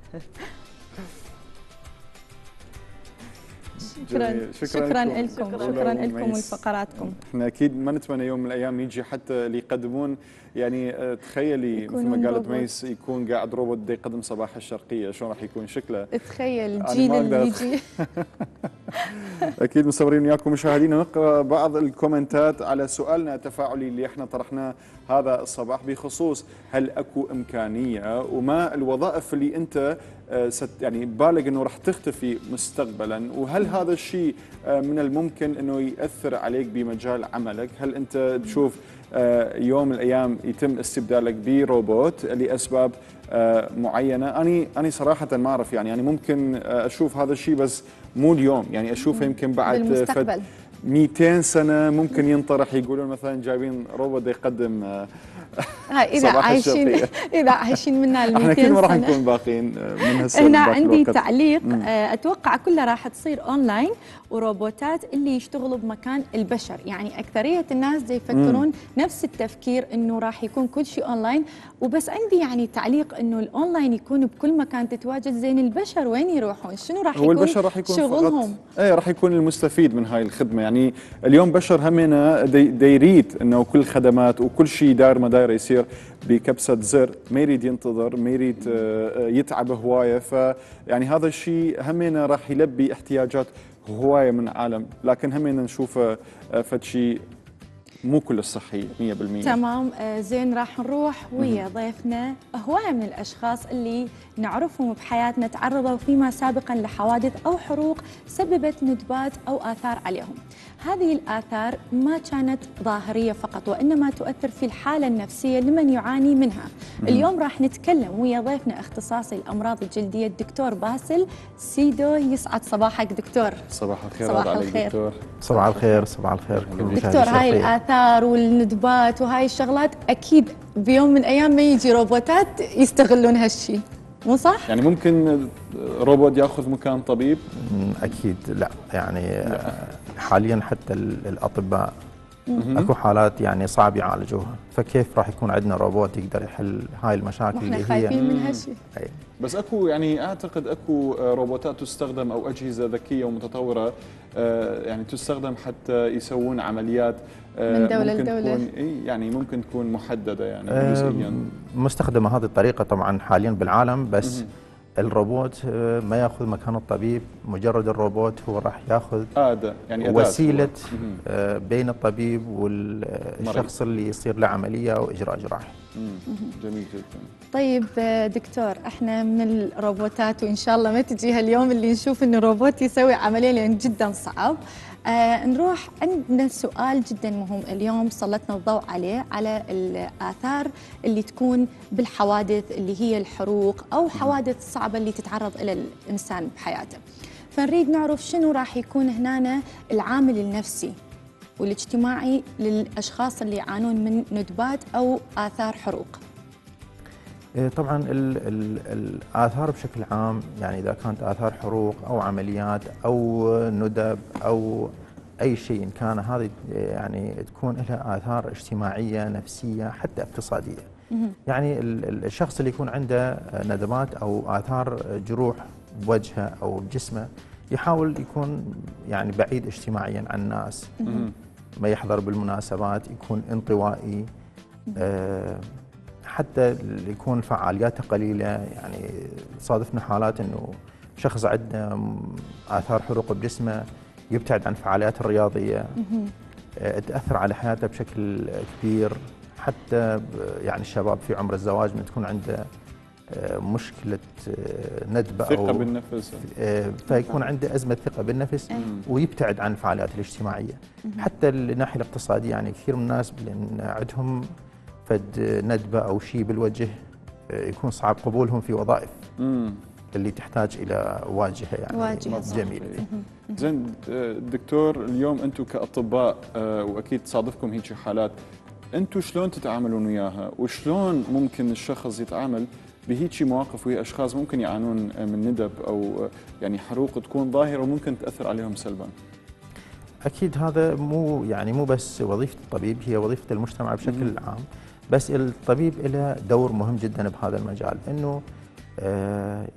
شكرا شكرا لكم شكرا لكم ولفقراتكم. احنا اكيد ما نتمنى يوم من الايام يجي حتى اللي يقدمون، يعني تخيلي مثل ما قالت ميس يكون قاعد روبوت دا يقدم صباح الشرقيه، شلون راح يكون شكله؟ تخيل الجيل اللي يجي. اكيد مستمرين وياكم مشاهدينا، نقرا بعض الكومنتات على سؤالنا التفاعلي اللي احنا طرحناه هذا الصباح بخصوص هل اكو امكانيه وما الوظائف اللي انت ست يعني بالغ انه راح تختفي مستقبلا، وهل هذا الشيء من الممكن انه ياثر عليك بمجال عملك؟ هل انت تشوف يوم من الايام يتم استبدالك بروبوت لاسباب معينه؟ اني اني صراحه ما اعرف، يعني يعني ممكن اشوف هذا الشيء بس مو اليوم، يعني اشوفه يمكن بعد فد مئتين سنه ممكن ينطرح، يقولون مثلا جايبين روبوت يقدم هاي اذا عايشين اذا عايشين منها ال مئتين سنه احنا اكيد ما راح نكون باقين من هسه. هنا عندي تعليق، مم. اتوقع كلها راح تصير اونلاين وروبوتات اللي يشتغلوا بمكان البشر، يعني اكثريه الناس دي يفكرون مم. نفس التفكير انه راح يكون كل شيء اونلاين، وبس عندي يعني تعليق انه الاونلاين يكون بكل مكان تتواجد، زين البشر وين يروحون؟ شنو راح يكون, البشر راح يكون شغلهم؟ اي راح يكون المستفيد من هاي الخدمه، يعني اليوم بشر همنا دايريد انه كل خدمات وكل شيء داير ما داير يصير بكبسه زر، ما يريد ينتظر، ما يريد يتعب هوايه، فيعني هذا الشيء همنا راح يلبي احتياجات هوايه من العالم، لكن همنا نشوفه فد شيء مو كل الصحي مئة بالمئة. تمام. زين، راح نروح ويا ضيفنا هوايه من الاشخاص اللي نعرفهم بحياتنا تعرضوا فيما سابقا لحوادث او حروق سببت ندبات او اثار عليهم. هذه الآثار ما كانت ظاهرية فقط، وإنما تؤثر في الحالة النفسية لمن يعاني منها. اليوم راح نتكلم ويا ضيفنا اختصاصي الأمراض الجلدية الدكتور باسل سيدو. يسعد صباحك دكتور. صباح الخير. صباح الخير دكتور. صباح الخير. صباح الخير دكتور. هاي الآثار والندبات وهاي الشغلات أكيد بيوم من الأيام ما يجي روبوتات يستغلون هالشيء، مو صح؟ يعني ممكن روبوت ياخذ مكان طبيب؟ اكيد لا، يعني لا. حاليا حتى ال- الاطباء مهم. اكو حالات يعني صعب يعالجوها، فكيف راح يكون عندنا روبوت يقدر يحل هاي المشاكل واحنا اللي هي خايفين من هالشيء. أي. بس اكو يعني اعتقد اكو آه، روبوتات تستخدم او اجهزه ذكيه ومتطوره آه، يعني تستخدم حتى يسوون عمليات آه، من دولة ممكن لدولة. تكون إي، يعني ممكن تكون محدده يعني آه، جزئيا. مستخدمه هذه الطريقه طبعا حاليا بالعالم، بس مهم. الروبوت آه، ما ياخذ مكان الطبيب، مجرد الروبوت هو راح ياخذ آدة يعني أداة وسيله هو. مهم. آه، بين الطبيب والشخص اللي يصير له عمليه او اجراء جراحي. مم. جميل جدا. طيب آه، دكتور، احنا من الروبوتات وان شاء الله ما تجي هاليوم اللي نشوف انه روبوت يسوي عمليه لان جدا صعب. آه نروح عندنا سؤال جدا مهم اليوم سلطنا الضوء عليه، على الآثار اللي تكون بالحوادث اللي هي الحروق أو حوادث صعبة اللي تتعرض إلى الإنسان بحياته. فنريد نعرف شنو راح يكون هنا العامل النفسي والاجتماعي للأشخاص اللي يعانون من ندبات أو آثار حروق. إيه طبعا ال ال الآثار بشكل عام، يعني إذا كانت آثار حروق أو عمليات أو ندب أو أي شيء إن كان، هذه يعني تكون لها آثار اجتماعية نفسية حتى اقتصادية. يعني ال الشخص اللي يكون عنده ندبات أو آثار جروح بوجهه أو بجسمه يحاول يكون يعني بعيد اجتماعيا عن الناس، ما يحضر بالمناسبات، يكون انطوائي، أه حتى يكون فعالياته قليلة. يعني صادفنا حالات انه شخص عنده آثار حروق بجسمه يبتعد عن الفعاليات الرياضية، أه تأثر على حياته بشكل كبير. حتى يعني الشباب في عمر الزواج من تكون عنده أه مشكلة أه ندبة ثقة أو بالنفس، أه فيكون عنده أزمة ثقة بالنفس ويبتعد عن الفعاليات الاجتماعية. حتى الناحية الاقتصادية، يعني كثير من الناس لأن عندهم فد ندبة أو شيء بالوجه يكون صعب قبولهم في وظائف مم. اللي تحتاج إلى واجهة يعني واجهة جميل. زين دكتور، اليوم أنتم كأطباء وأكيد تصادفكم هيك حالات، أنتم شلون تتعاملون وياها وشلون ممكن الشخص يتعامل بهيك مواقف ويا أشخاص ممكن يعانون من ندب أو يعني حروق تكون ظاهرة وممكن تأثر عليهم سلبا؟ أكيد هذا مو يعني مو بس وظيفة الطبيب، هي وظيفة المجتمع بشكل عام، بس الطبيب له دور مهم جدا بهذا المجال، انه آه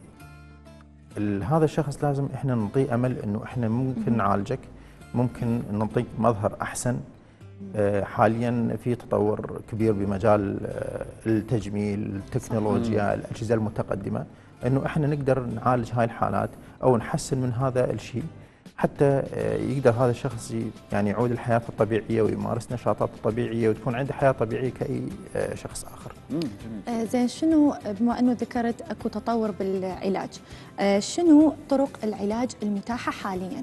هذا الشخص لازم احنا نعطيه امل انه احنا ممكن نعالجك، ممكن نعطيك مظهر احسن. آه حاليا في تطور كبير بمجال آه التجميل، التكنولوجيا، الاجهزه المتقدمه، انه احنا نقدر نعالج هاي الحالات او نحسن من هذا الشيء حتى يقدر هذا الشخص يعني يعود الحياة الطبيعية ويمارس نشاطاته الطبيعية وتكون عنده حياة طبيعية كأي شخص آخر. آه زين، شنو بما أنه ذكرت أكو تطور بالعلاج، آه شنو طرق العلاج المتاحة حالياً؟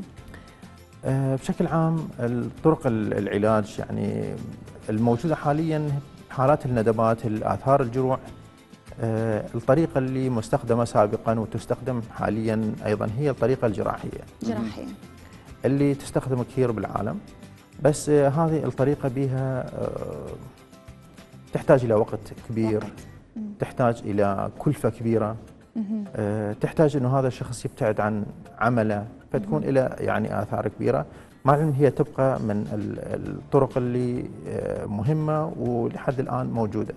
آه بشكل عام طرق العلاج يعني الموجودة حالياً حالات الندبات، الآثار الجروح، آه الطريقة اللي مستخدمة سابقاً وتستخدم حالياً أيضاً هي الطريقة الجراحية. جراحية. اللي تستخدم كثير بالعالم، بس آه هذه الطريقة بها آه تحتاج إلى وقت كبير، وقت. تحتاج إلى كلفة كبيرة، آه تحتاج إنه هذا الشخص يبتعد عن عمله، فتكون إلى يعني آثار كبيرة. مع أن هي تبقى من الطرق اللي آه مهمة ولحد الآن موجودة.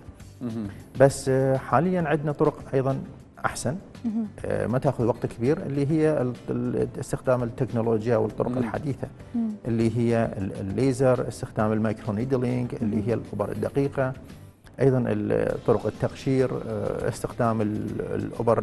بس حاليا عندنا طرق ايضا احسن ما تاخذ وقت كبير، اللي هي استخدام التكنولوجيا والطرق الحديثه، اللي هي الليزر، استخدام المايكرو نيدلينج اللي هي الابر الدقيقه، ايضا طرق التقشير، استخدام الابر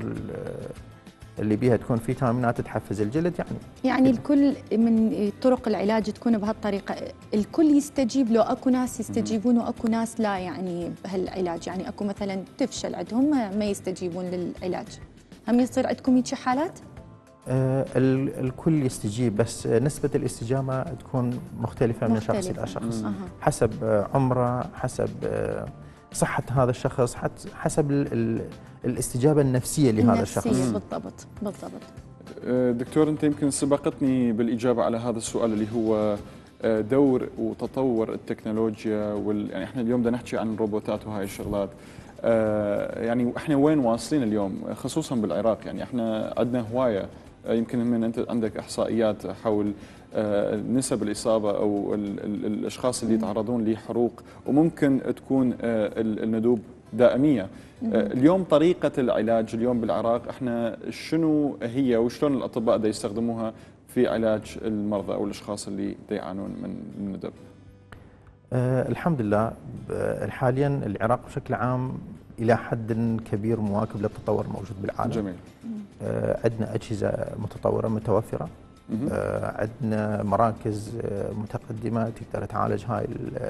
اللي بيها تكون فيتامينات تحفز الجلد. يعني يعني الكل من طرق العلاج تكون بهالطريقه، الكل يستجيب له؟ اكو ناس يستجيبون واكو ناس لا يعني بهالعلاج، يعني اكو مثلا تفشل عندهم ما يستجيبون للعلاج، هم يصير عندكم هيك حالات؟ آه الكل يستجيب، بس نسبه الاستجابه تكون مختلفه, مختلفة. من شخص الى شخص، أه. حسب عمره، حسب صحة هذا الشخص، حسب ال ال الاستجابة النفسية لهذا الشخص. النفسية بالضبط بالضبط. دكتور، أنت يمكن سبقتني بالإجابة على هذا السؤال اللي هو دور وتطور التكنولوجيا وال يعني احنا اليوم بدنا نحكي عن الروبوتات وهاي الشغلات. يعني احنا وين واصلين اليوم خصوصا بالعراق؟ يعني احنا عندنا هواية، يمكن من انت عندك احصائيات حول آه، نسب الإصابة أو ال ال الأشخاص اللي يتعرضون لحروق وممكن تكون آه، الندوب دائمية. آه، اليوم طريقة العلاج اليوم بالعراق احنا شنو هي وشلون الأطباء دا يستخدموها في علاج المرضى أو الأشخاص اللي دا يعانون من الندب؟ آه الحمد لله حاليا العراق بشكل عام إلى حد كبير مواكب للتطور الموجود بالعالم. جميل. آه عندنا أجهزة متطورة متوفرة، آه عندنا مراكز آه متقدمة تقدر تعالج هاي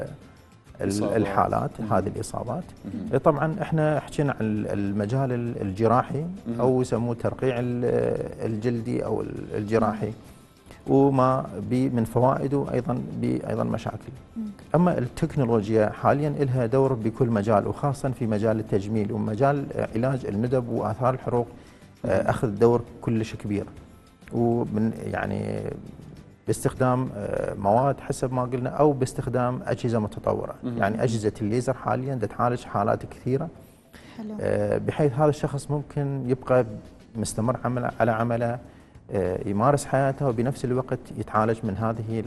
الحالات، هذه الإصابات. مم. طبعا احنا حكينا عن المجال الجراحي مم. أو يسموه ترقيع الجلدي أو الجراحي، وما بي من فوائده ايضا بايضا مشاكل. اما التكنولوجيا حاليا لها دور بكل مجال، وخاصه في مجال التجميل ومجال علاج الندب واثار الحروق اخذ دور كلش كبير، ومن يعني باستخدام مواد حسب ما قلنا او باستخدام اجهزه متطوره. يعني اجهزه الليزر حاليا تعالج حالات كثيره. حلو. بحيث هذا الشخص ممكن يبقى مستمر عمل على عمله، يمارس حياته وبنفس الوقت يتعالج من هذه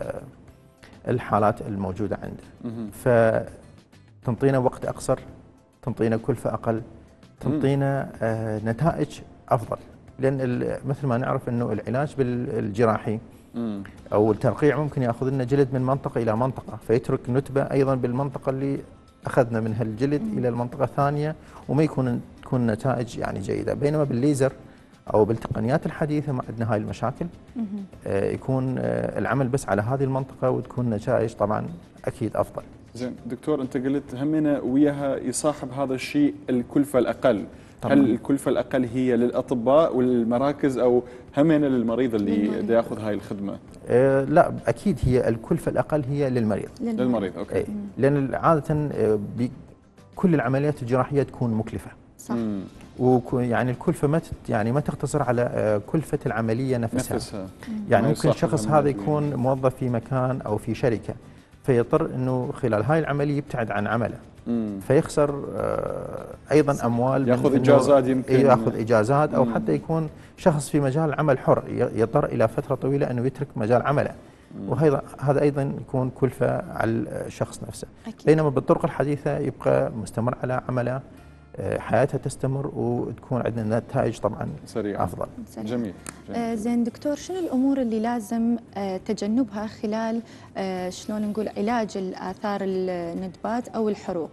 الحالات الموجودة عنده. فتنطينا وقت أقصر، تنطينا كلفة أقل، تنطينا نتائج أفضل. لأن مثل ما نعرف أنه العلاج بالجراحي أو الترقيع ممكن يأخذ لنا جلد من منطقة إلى منطقة، فيترك نتبة أيضا بالمنطقة اللي أخذنا منها الجلد إلى المنطقة الثانية، وما يكون تكون نتائج يعني جيدة. بينما بالليزر أو بالتقنيات الحديثة ما عندنا هاي المشاكل، آه يكون آه العمل بس على هذه المنطقة وتكون نتائج طبعا أكيد أفضل. زين دكتور، أنت قلت همنا وياها يصاحب هذا الشيء الكلفة الأقل. طبعاً. هل الكلفة الأقل هي للأطباء والمراكز أو همنا للمريض اللي دا ياخذ هاي الخدمة؟ آه لا أكيد هي الكلفة الأقل هي للمريض. للمريض, للمريض. أوكي. لأن عادة كل العمليات الجراحية تكون مكلفة. صح. ويعني الكلفة ما يعني ما تقتصر على كلفة العملية نفسها, نفسها. يعني ممكن شخص هذا يكون موظف في مكان أو في شركة، فيضطر أنه خلال هاي العملية يبتعد عن عمله، مم. فيخسر أيضا أموال، يأخذ إجازات، يمكن يأخذ إجازات أو مم. حتى يكون شخص في مجال عمل حر يضطر إلى فترة طويلة أنه يترك مجال عمله، وهذا هذا أيضا يكون كلفة على الشخص نفسه. أكيد. بينما بالطرق الحديثة يبقى مستمر على عمله، حياتها تستمر وتكون عندنا نتائج طبعا سريعة افضل. سريع. جميل, جميل. آه زين دكتور، شنو الامور اللي لازم آه تجنبها خلال آه شلون نقول علاج الاثار الندبات او الحروق؟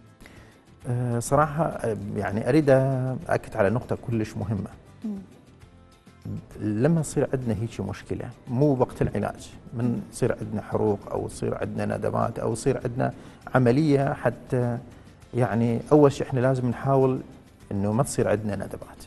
آه صراحه يعني اريد اكد على نقطه كلش مهمه. م. لما يصير عندنا هيك مشكله، مو وقت العلاج، من يصير عندنا حروق او يصير عندنا ندبات او يصير عندنا عمليه، حتى يعني أول شيء إحنا لازم نحاول إنه ما تصير عندنا ندبات.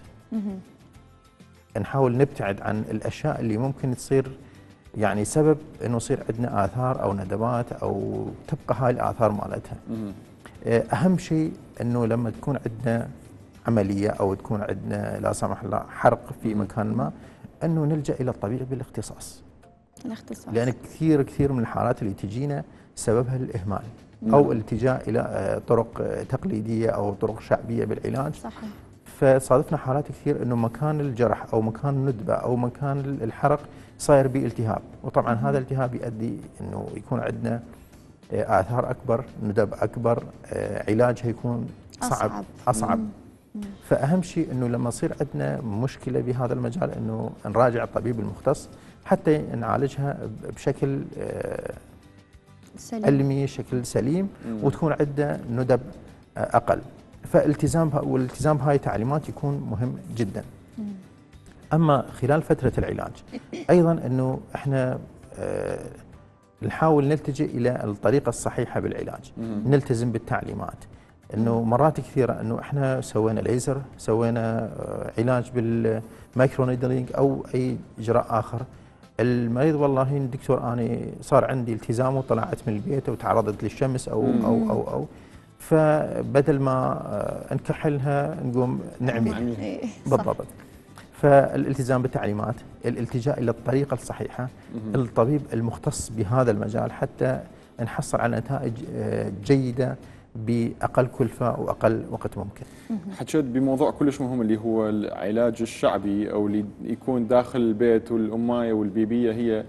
نحاول نبتعد عن الأشياء اللي ممكن تصير يعني سبب إنه يصير عندنا آثار أو ندبات أو تبقى هاي الآثار مالتها. أهم شيء إنه لما تكون عندنا عملية أو تكون عندنا لا سمح الله حرق في مكان ما، إنه نلجأ إلى الطبيب بالاختصاص. الاختصاص. لأن كثير كثير من الحالات اللي تجينا سببها الإهمال. أو الالتجاء إلى طرق تقليدية أو طرق شعبية بالعلاج. صحيح. فصادفنا حالات كثير أنه مكان الجرح أو مكان الندبة أو مكان الحرق صاير به التهاب، وطبعا مم. هذا الالتهاب يؤدي أنه يكون عندنا آثار أكبر، ندب أكبر، علاجها يكون صعب أصعب, أصعب. مم. فأهم شيء أنه لما يصير عندنا مشكلة بهذا المجال أنه نراجع الطبيب المختص حتى نعالجها بشكل سليم. علمي، شكل سليم، مم. وتكون عنده ندب اقل. فالتزام والالتزام بهاي التعليمات يكون مهم جدا. مم. اما خلال فتره العلاج ايضا انه احنا آه نحاول نلتجئ الى الطريقه الصحيحه بالعلاج، مم. نلتزم بالتعليمات. انه مرات كثيره انه احنا سوينا ليزر، سوينا آه علاج بالمايكرو نيدلينج او اي اجراء اخر، المريض والله دكتور أنا صار عندي التزام وطلعت من البيت وتعرضت للشمس أو مم. أو أو أو فبدل ما نكحلها نقوم نعميها. بالضبط. فالالتزام بالتعليمات، الالتجاء إلى الطريقة الصحيحة، مم. الطبيب المختص بهذا المجال حتى نحصل على نتائج جيدة بأقل كلفة وأقل وقت ممكن. حكيت بموضوع كلش مهم اللي هو العلاج الشعبي أو اللي يكون داخل البيت، والأماية والبيبية هي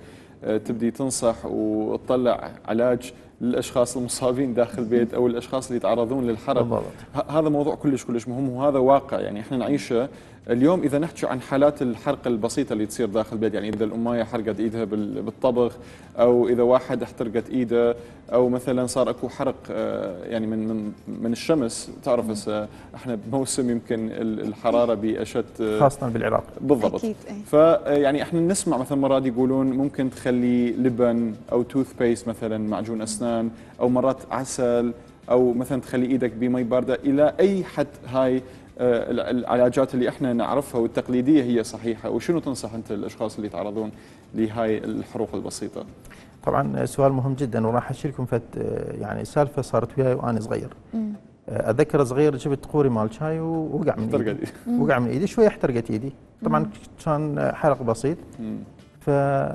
تبدي تنصح وتطلع علاج للاشخاص المصابين داخل البيت او الاشخاص اللي يتعرضون للحرق. هذا موضوع كلش كلش مهم، وهذا واقع يعني احنا نعيشه اليوم. اذا نحكي عن حالات الحرق البسيطه اللي تصير داخل البيت، يعني اذا الامايه حرقت ايدها بالطبخ، او اذا واحد احترقت ايده، او مثلا صار اكو حرق يعني من من من الشمس. تعرف هسه احنا بموسم يمكن الحراره باشد، خاصه بالعراق. بالضبط. أكيد. فيعني احنا نسمع مثلا مرات يقولون ممكن تخلي لبن او توث بيست مثلا معجون اسنان، او مرات عسل، او مثلا تخلي ايدك بمي بارده. الى اي حد هاي العلاجات اللي احنا نعرفها والتقليديه هي صحيحه؟ وشنو تنصح انت الاشخاص اللي يتعرضون لهاي الحروق البسيطه؟ طبعا سؤال مهم جدا، وراح احكي لكم فت يعني سالفه صارت وياي وانا صغير. اتذكر صغير جبت قوري مال شاي ووقع من ايدي. وقع من ايدي شوي، احترقت ايدي. طبعا كان حرق بسيط. ف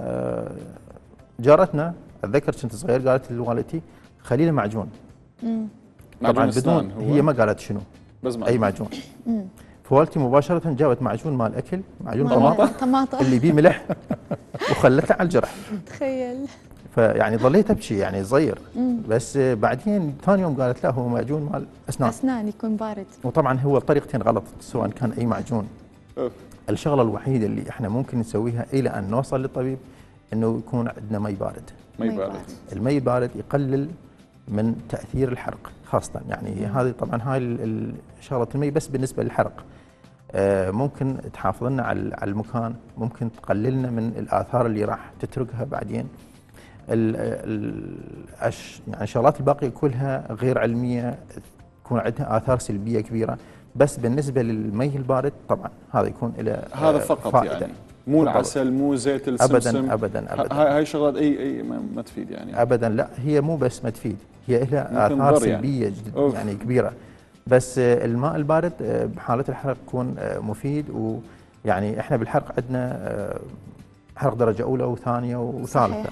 جارتنا اتذكر كنت صغير قالت لوالدتي خلي له معجون. طبعا بدون هي ما قالت شنو بس اي معجون. فوالدتي مباشره جابت معجون مال اكل، معجون طماطه اللي بيه ملح وخلته على الجرح. تخيل. فيعني ظليت ابكي يعني صغير. بس بعدين ثاني يوم قالت لا هو معجون مال اسنان. اسنان يكون بارد. وطبعا هو الطريقتين غلط سواء كان اي معجون. الشغله الوحيده اللي احنا ممكن نسويها الى ان نوصل للطبيب انه يكون عندنا مي بارد. مي بارد. المي بارد يقلل من تاثير الحرق خاصه، يعني هذه طبعا هاي شغله المي بس بالنسبه للحرق. آه ممكن تحافظ لنا على المكان، ممكن تقللنا من الاثار اللي راح تتركها بعدين. ال ال يعني الشغلات الباقيه كلها غير علميه، تكون عندها اثار سلبيه كبيره. بس بالنسبه للمي البارد طبعا هذا يكون له هذا فقط فائدة. يعني مو العسل، مو زيت السمسم. ابدا ابدا ابدا. هاي شغلات اي اي ما تفيد يعني. ابدا لا، هي مو بس ما تفيد، هي لها اثار سلبيه يعني. جدا يعني كبيره. بس الماء البارد بحاله الحرق يكون مفيد. ويعني احنا بالحرق عندنا حرق درجه اولى وثانيه وثالثه.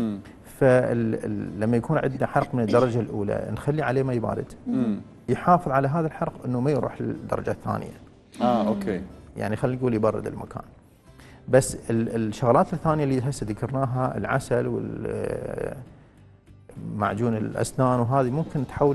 فلما يكون عندنا حرق من الدرجه الاولى نخلي عليه مي بارد يحافظ على هذا الحرق انه ما يروح للدرجه الثانيه. اه اوكي. يعني خلينا نقول يبرد المكان. بس الشغلات الثانيه اللي هسه ذكرناها، العسل والمعجون الاسنان وهذه، ممكن تحول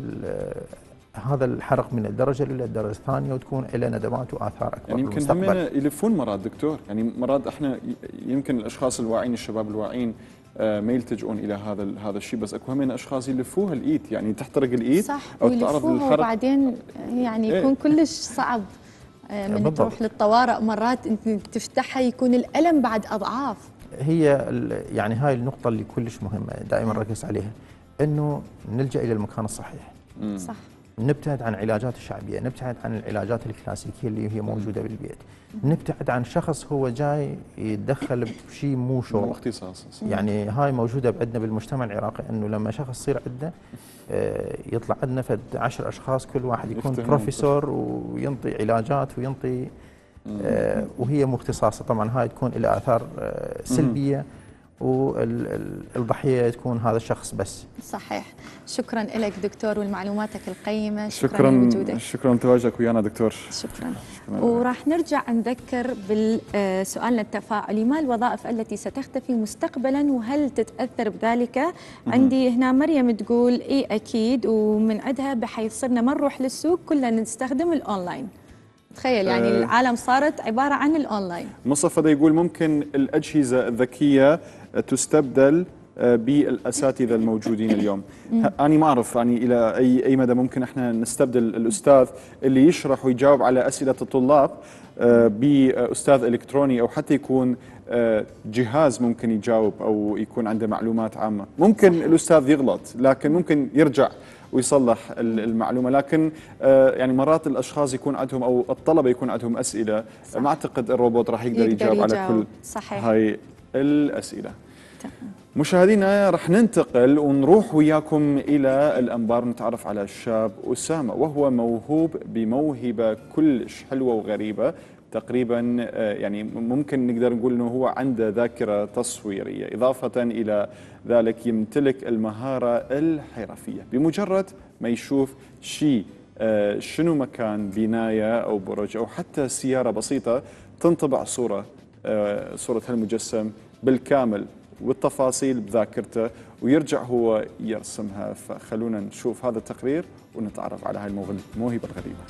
هذا الحرق من الدرجه الاولى للدرجه الثانيه وتكون له ندبات واثار اكبر. يعني يمكن هم يلفون مرات دكتور، يعني مرات احنا يمكن الاشخاص الواعيين، الشباب الواعيين ما يلتجؤون الى هذا هذا الشيء، بس اكو هم اشخاص يلفوها الايد، يعني تحترق الايد صح او تتعرض للحرق وبعدين يعني يكون ايه؟ كلش صعب من بالضبط. تروح للطوارئ مرات انت تفتحها يكون الالم بعد اضعاف. هي يعني هاي النقطه اللي كلش مهمه دائما نركز عليها، انه نلجا الى المكان الصحيح. مم. صح. نبتعد عن العلاجات الشعبيه، نبتعد عن العلاجات الكلاسيكيه اللي هي موجوده بالبيت، نبتعد عن شخص هو جاي يتدخل بشيء مو شغل. مو اختصاص. يعني هاي موجوده عندنا بالمجتمع العراقي، انه لما شخص يصير عنده يطلع عندنا فد عشر اشخاص كل واحد يكون بروفيسور وينطي علاجات وينطي آه وهي مو اختصاصه. طبعا هاي تكون لها اثار آه سلبيه والضحيه تكون هذا الشخص بس. صحيح. شكرا لك دكتور ولمعلوماتك القيمه. شكرا شكرا لوجودك. شكرا لتواجدك ويانا دكتور. شكرا, شكرا. وراح نرجع نذكر بالسؤال التفاعلي، ما الوظائف التي ستختفي مستقبلا وهل تتاثر بذلك؟ عندي هنا مريم تقول اي اكيد، ومن عندها بحيث صرنا ما نروح للسوق كلنا نستخدم الاونلاين. تخيل يعني أه العالم صارت عباره عن الاونلاين. مصطفى ده يقول ممكن الاجهزه الذكيه تستبدل بالاساتذه الموجودين اليوم. انا ما اعرف يعني الى اي اي مدى ممكن احنا نستبدل الاستاذ اللي يشرح ويجاوب على اسئله الطلاب باستاذ الكتروني، او حتى يكون جهاز ممكن يجاوب او يكون عنده معلومات عامه. ممكن الاستاذ يغلط لكن ممكن يرجع ويصلح المعلومه، لكن يعني مرات الاشخاص يكون عندهم او الطلبه يكون عندهم اسئله، صح. ما اعتقد الروبوت راح يقدر, يقدر يجاوب, يجاوب على كل صحيح. هاي الاسئله. مشاهدينا رح ننتقل ونروح وياكم إلى الأنبار، نتعرف على الشاب أسامة، وهو موهوب بموهبة كلش حلوة وغريبة تقريبا. يعني ممكن نقدر نقول أنه هو عنده ذاكرة تصويرية، إضافة إلى ذلك يمتلك المهارة الحرفية. بمجرد ما يشوف شيء شنو مكان بناية أو برج أو حتى سيارة بسيطة، تنطبع صورة صورة هالمجسم بالكامل والتفاصيل بذاكرته ويرجع هو يرسمها. فخلونا نشوف هذا التقرير ونتعرف على هاي الموهبة الغريبة.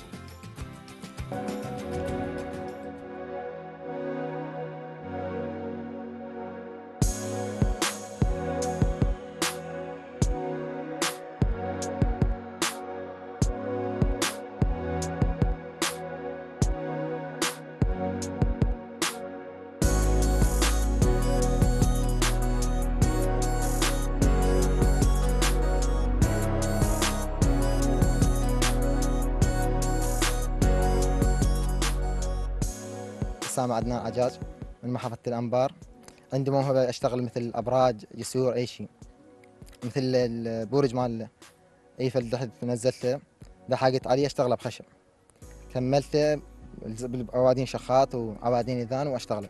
سامع عدنان عجاج من محافظة الأنبار. عندي موهبة أشتغل مثل أبراج، جسور، أي شيء، مثل البورج مال إيفل تحت نزلته لحقت عليه أشتغله بخشب، كملته بعوادين شخاط وعوادين إذان وأشتغله،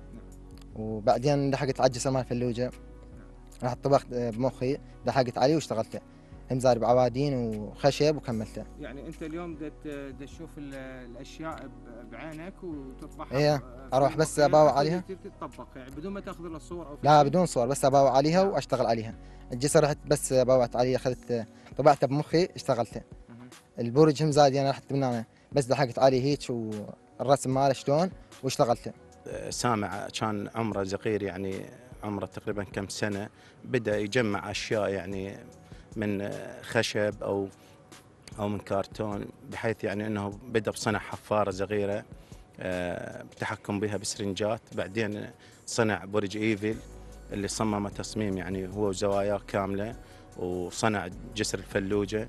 وبعدين لحقت على الجسر مال فلوجة، رحت طبخت بمخي لحقت عليه واشتغلته، هم زاري بعوادين وخشب وكملته. يعني انت اليوم دا تشوف الاشياء بعينك وتطبعها؟ ايه، اروح بس اباوع عليها تطبق يعني بدون ما تاخذ لها صور او لا بدون صور، بس اباوع عليها واشتغل عليها. الجسر رحت بس باوعت عليه، اخذت طبعته بمخي اشتغلته. البرج هم زاد انا رحت من انا بس لحقت عليه هيك والرسم ماله شلون واشتغلته. سامع كان عمره صغير، يعني عمره تقريبا كم سنه، بدا يجمع اشياء يعني من خشب او او من كرتون، بحيث يعني انه بدا بصنع حفاره صغيره بالتحكم بها بسرنجات، بعدين صنع برج ايفل اللي صمم تصميم يعني هو وزواياه كامله، وصنع جسر الفلوجه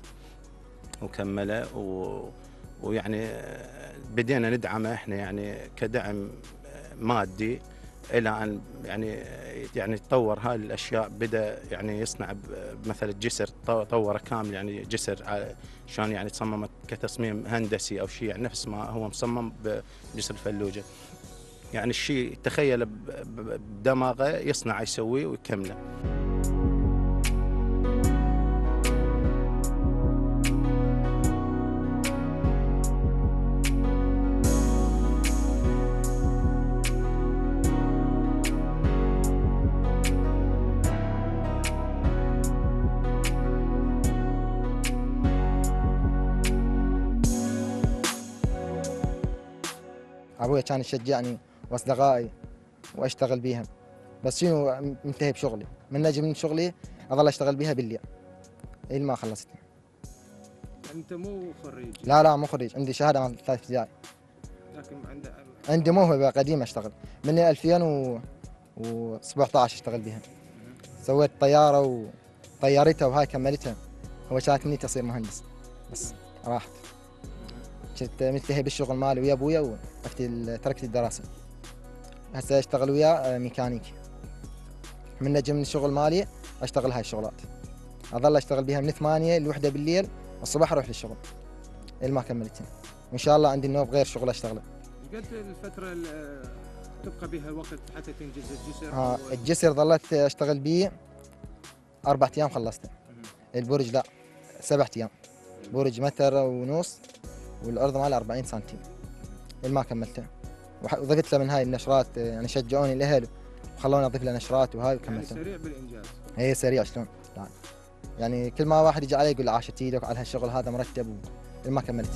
وكمله، و ويعني بدينا ندعمه احنا يعني كدعم مادي الى ان يعني يعني تطور هاي الاشياء، بدا يعني يصنع مثل الجسر طوره كامل، يعني جسر شلون يعني تصممت كتصميم هندسي او شيء، يعني نفس ما هو مصمم بجسر الفلوجه، يعني الشيء تخيل بدماغه يصنع يسويه ويكمله. ابوي كان يشجعني واصدقائي واشتغل بيها، بس شنو منتهي بشغلي، من اجي من شغلي اظل اشتغل بيها بالليل الى ما خلصت. انت مو خريج؟ لا لا مو خريج، عندي شهاده مال ثالث ابتدائي، لكن عندك عندي موهبه قديمه اشتغل من ألفين وسبعطعش اشتغل بيها. سويت طياره وطيارتها وهاي كملتها، هو كانت نيتي اصير مهندس بس راحت، كنت ملتهي بالشغل مالي ويا ابويا وتركت الدراسه. هسه اشتغل وياه ميكانيكي، من نجي من الشغل مالي اشتغل هاي الشغلات، اظل اشتغل بيها من ثمانية لوحدة بالليل، الصبح اروح للشغل الى ما كملتها، وان شاء الله عندي نوب غير شغل اشتغله. قد الفتره اللي تبقى بها الوقت حتى تنجز الجسر؟ ها الجسر ظلت اشتغل بيه اربع ايام خلصته. البرج لا سبع ايام، برج متر ونص والعرض ماله أربعين سنتي الى ما كملته، وضفت له من هاي النشرات، يعني شجعوني الاهل وخلوني اضيف له نشرات وهاي وكملته. يعني سريع بالانجاز. هي سريع شلون؟ لا يعني كل ما واحد يجي علي يقول عاشت ايدك على هالشغل هذا مرتب، الى ما كملت.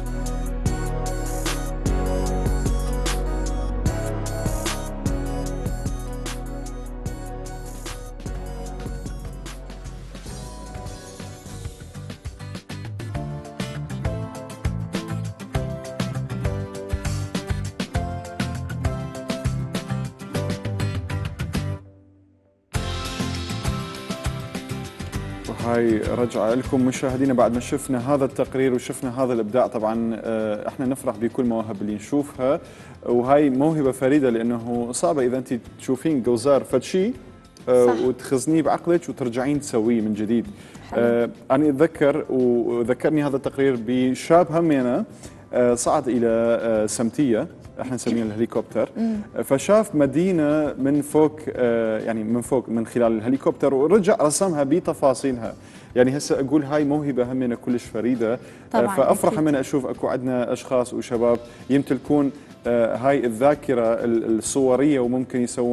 هاي رجعة لكم مشاهدينا بعد ما شفنا هذا التقرير وشفنا هذا الابداع. طبعا احنا نفرح بكل مواهب اللي نشوفها، وهاي موهبه فريده لانه صعبه اذا انت تشوفين جوزار فد شيء وتخزنيه بعقلك وترجعين تسويه من جديد. آه انا اتذكر وذكرني هذا التقرير بشاب همينه صعد الى سمتيه احنا نسميها الهليكوبتر، فشاف مدينه من فوق، يعني من فوق من خلال الهليكوبتر ورجع رسمها بتفاصيلها. يعني هسه اقول هاي موهبه همينه كلش فريده، فافرح من اشوف اكو عندنا اشخاص وشباب يمتلكون هاي الذاكره الصوريه وممكن يسوون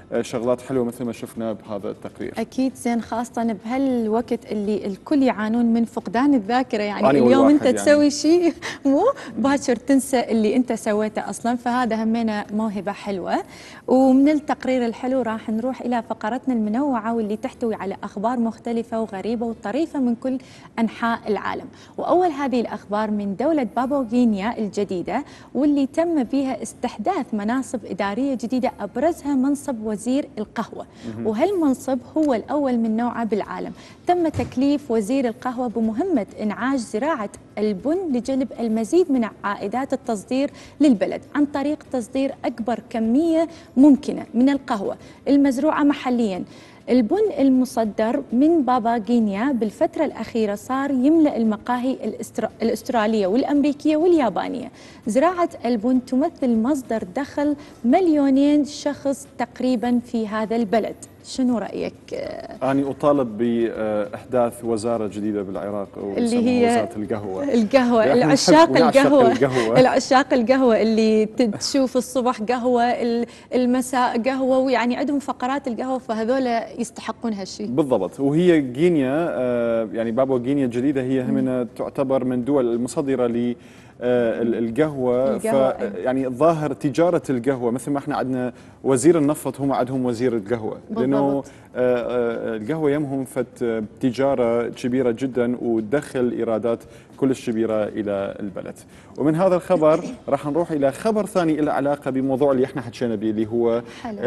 شغلات حلوه مثل ما شفنا بهذا التقرير. اكيد زين، خاصه بهالوقت اللي الكل يعانون من فقدان الذاكره، يعني أنا اليوم انت يعني. تسوي شيء مو باكر تنسى اللي انت سويته اصلا، فهذا همينا موهبه حلوه. ومن التقرير الحلو راح نروح الى فقرتنا المنوعه واللي تحتوي على اخبار مختلفه وغريبه وطريفه من كل انحاء العالم. واول هذه الاخبار من دوله بابوا غينيا الجديده، واللي تم فيها استحداث مناصب اداريه جديده، ابرزها منصب وزير القهوه، وهالمنصب هو الاول من نوعه بالعالم. تم تكليف وزير القهوه بمهمه انعاش زراعه البن لجلب المزيد من عائدات التصدير للبلد عن طريق تصدير اكبر كميه ممكنه من القهوه المزروعه محليا. البن المصدر من بابا غينيا بالفترة الأخيرة صار يملأ المقاهي الأسترا... الأسترالية والأمريكية واليابانية. زراعة البن تمثل مصدر دخل مليونين شخص تقريبا في هذا البلد. شنو رأيك؟ أنا أطالب بإحداث وزارة جديدة بالعراق اللي هي وزارة القهوة. القهوة، العشاق القهوة. القهوة العشاق القهوة اللي تشوف الصبح قهوة، المساء قهوة، ويعني عندهم فقرات القهوة، فهذول يستحقون هالشيء. بالضبط. وهي غينيا يعني بابوا غينيا الجديدة هي همنا تعتبر من دول المصدرة ل القهوة, ف يعني ظاهر تجارة القهوة مثل ما احنا عندنا وزير النفط هم عندهم وزير القهوة، لأنه القهوة يمهم فت تجارة كبيرة جدا وتدخل إيرادات كلش كبيرة إلى البلد. ومن هذا الخبر راح نروح إلى خبر ثاني له علاقة بموضوع اللي احنا حكينا به اللي هو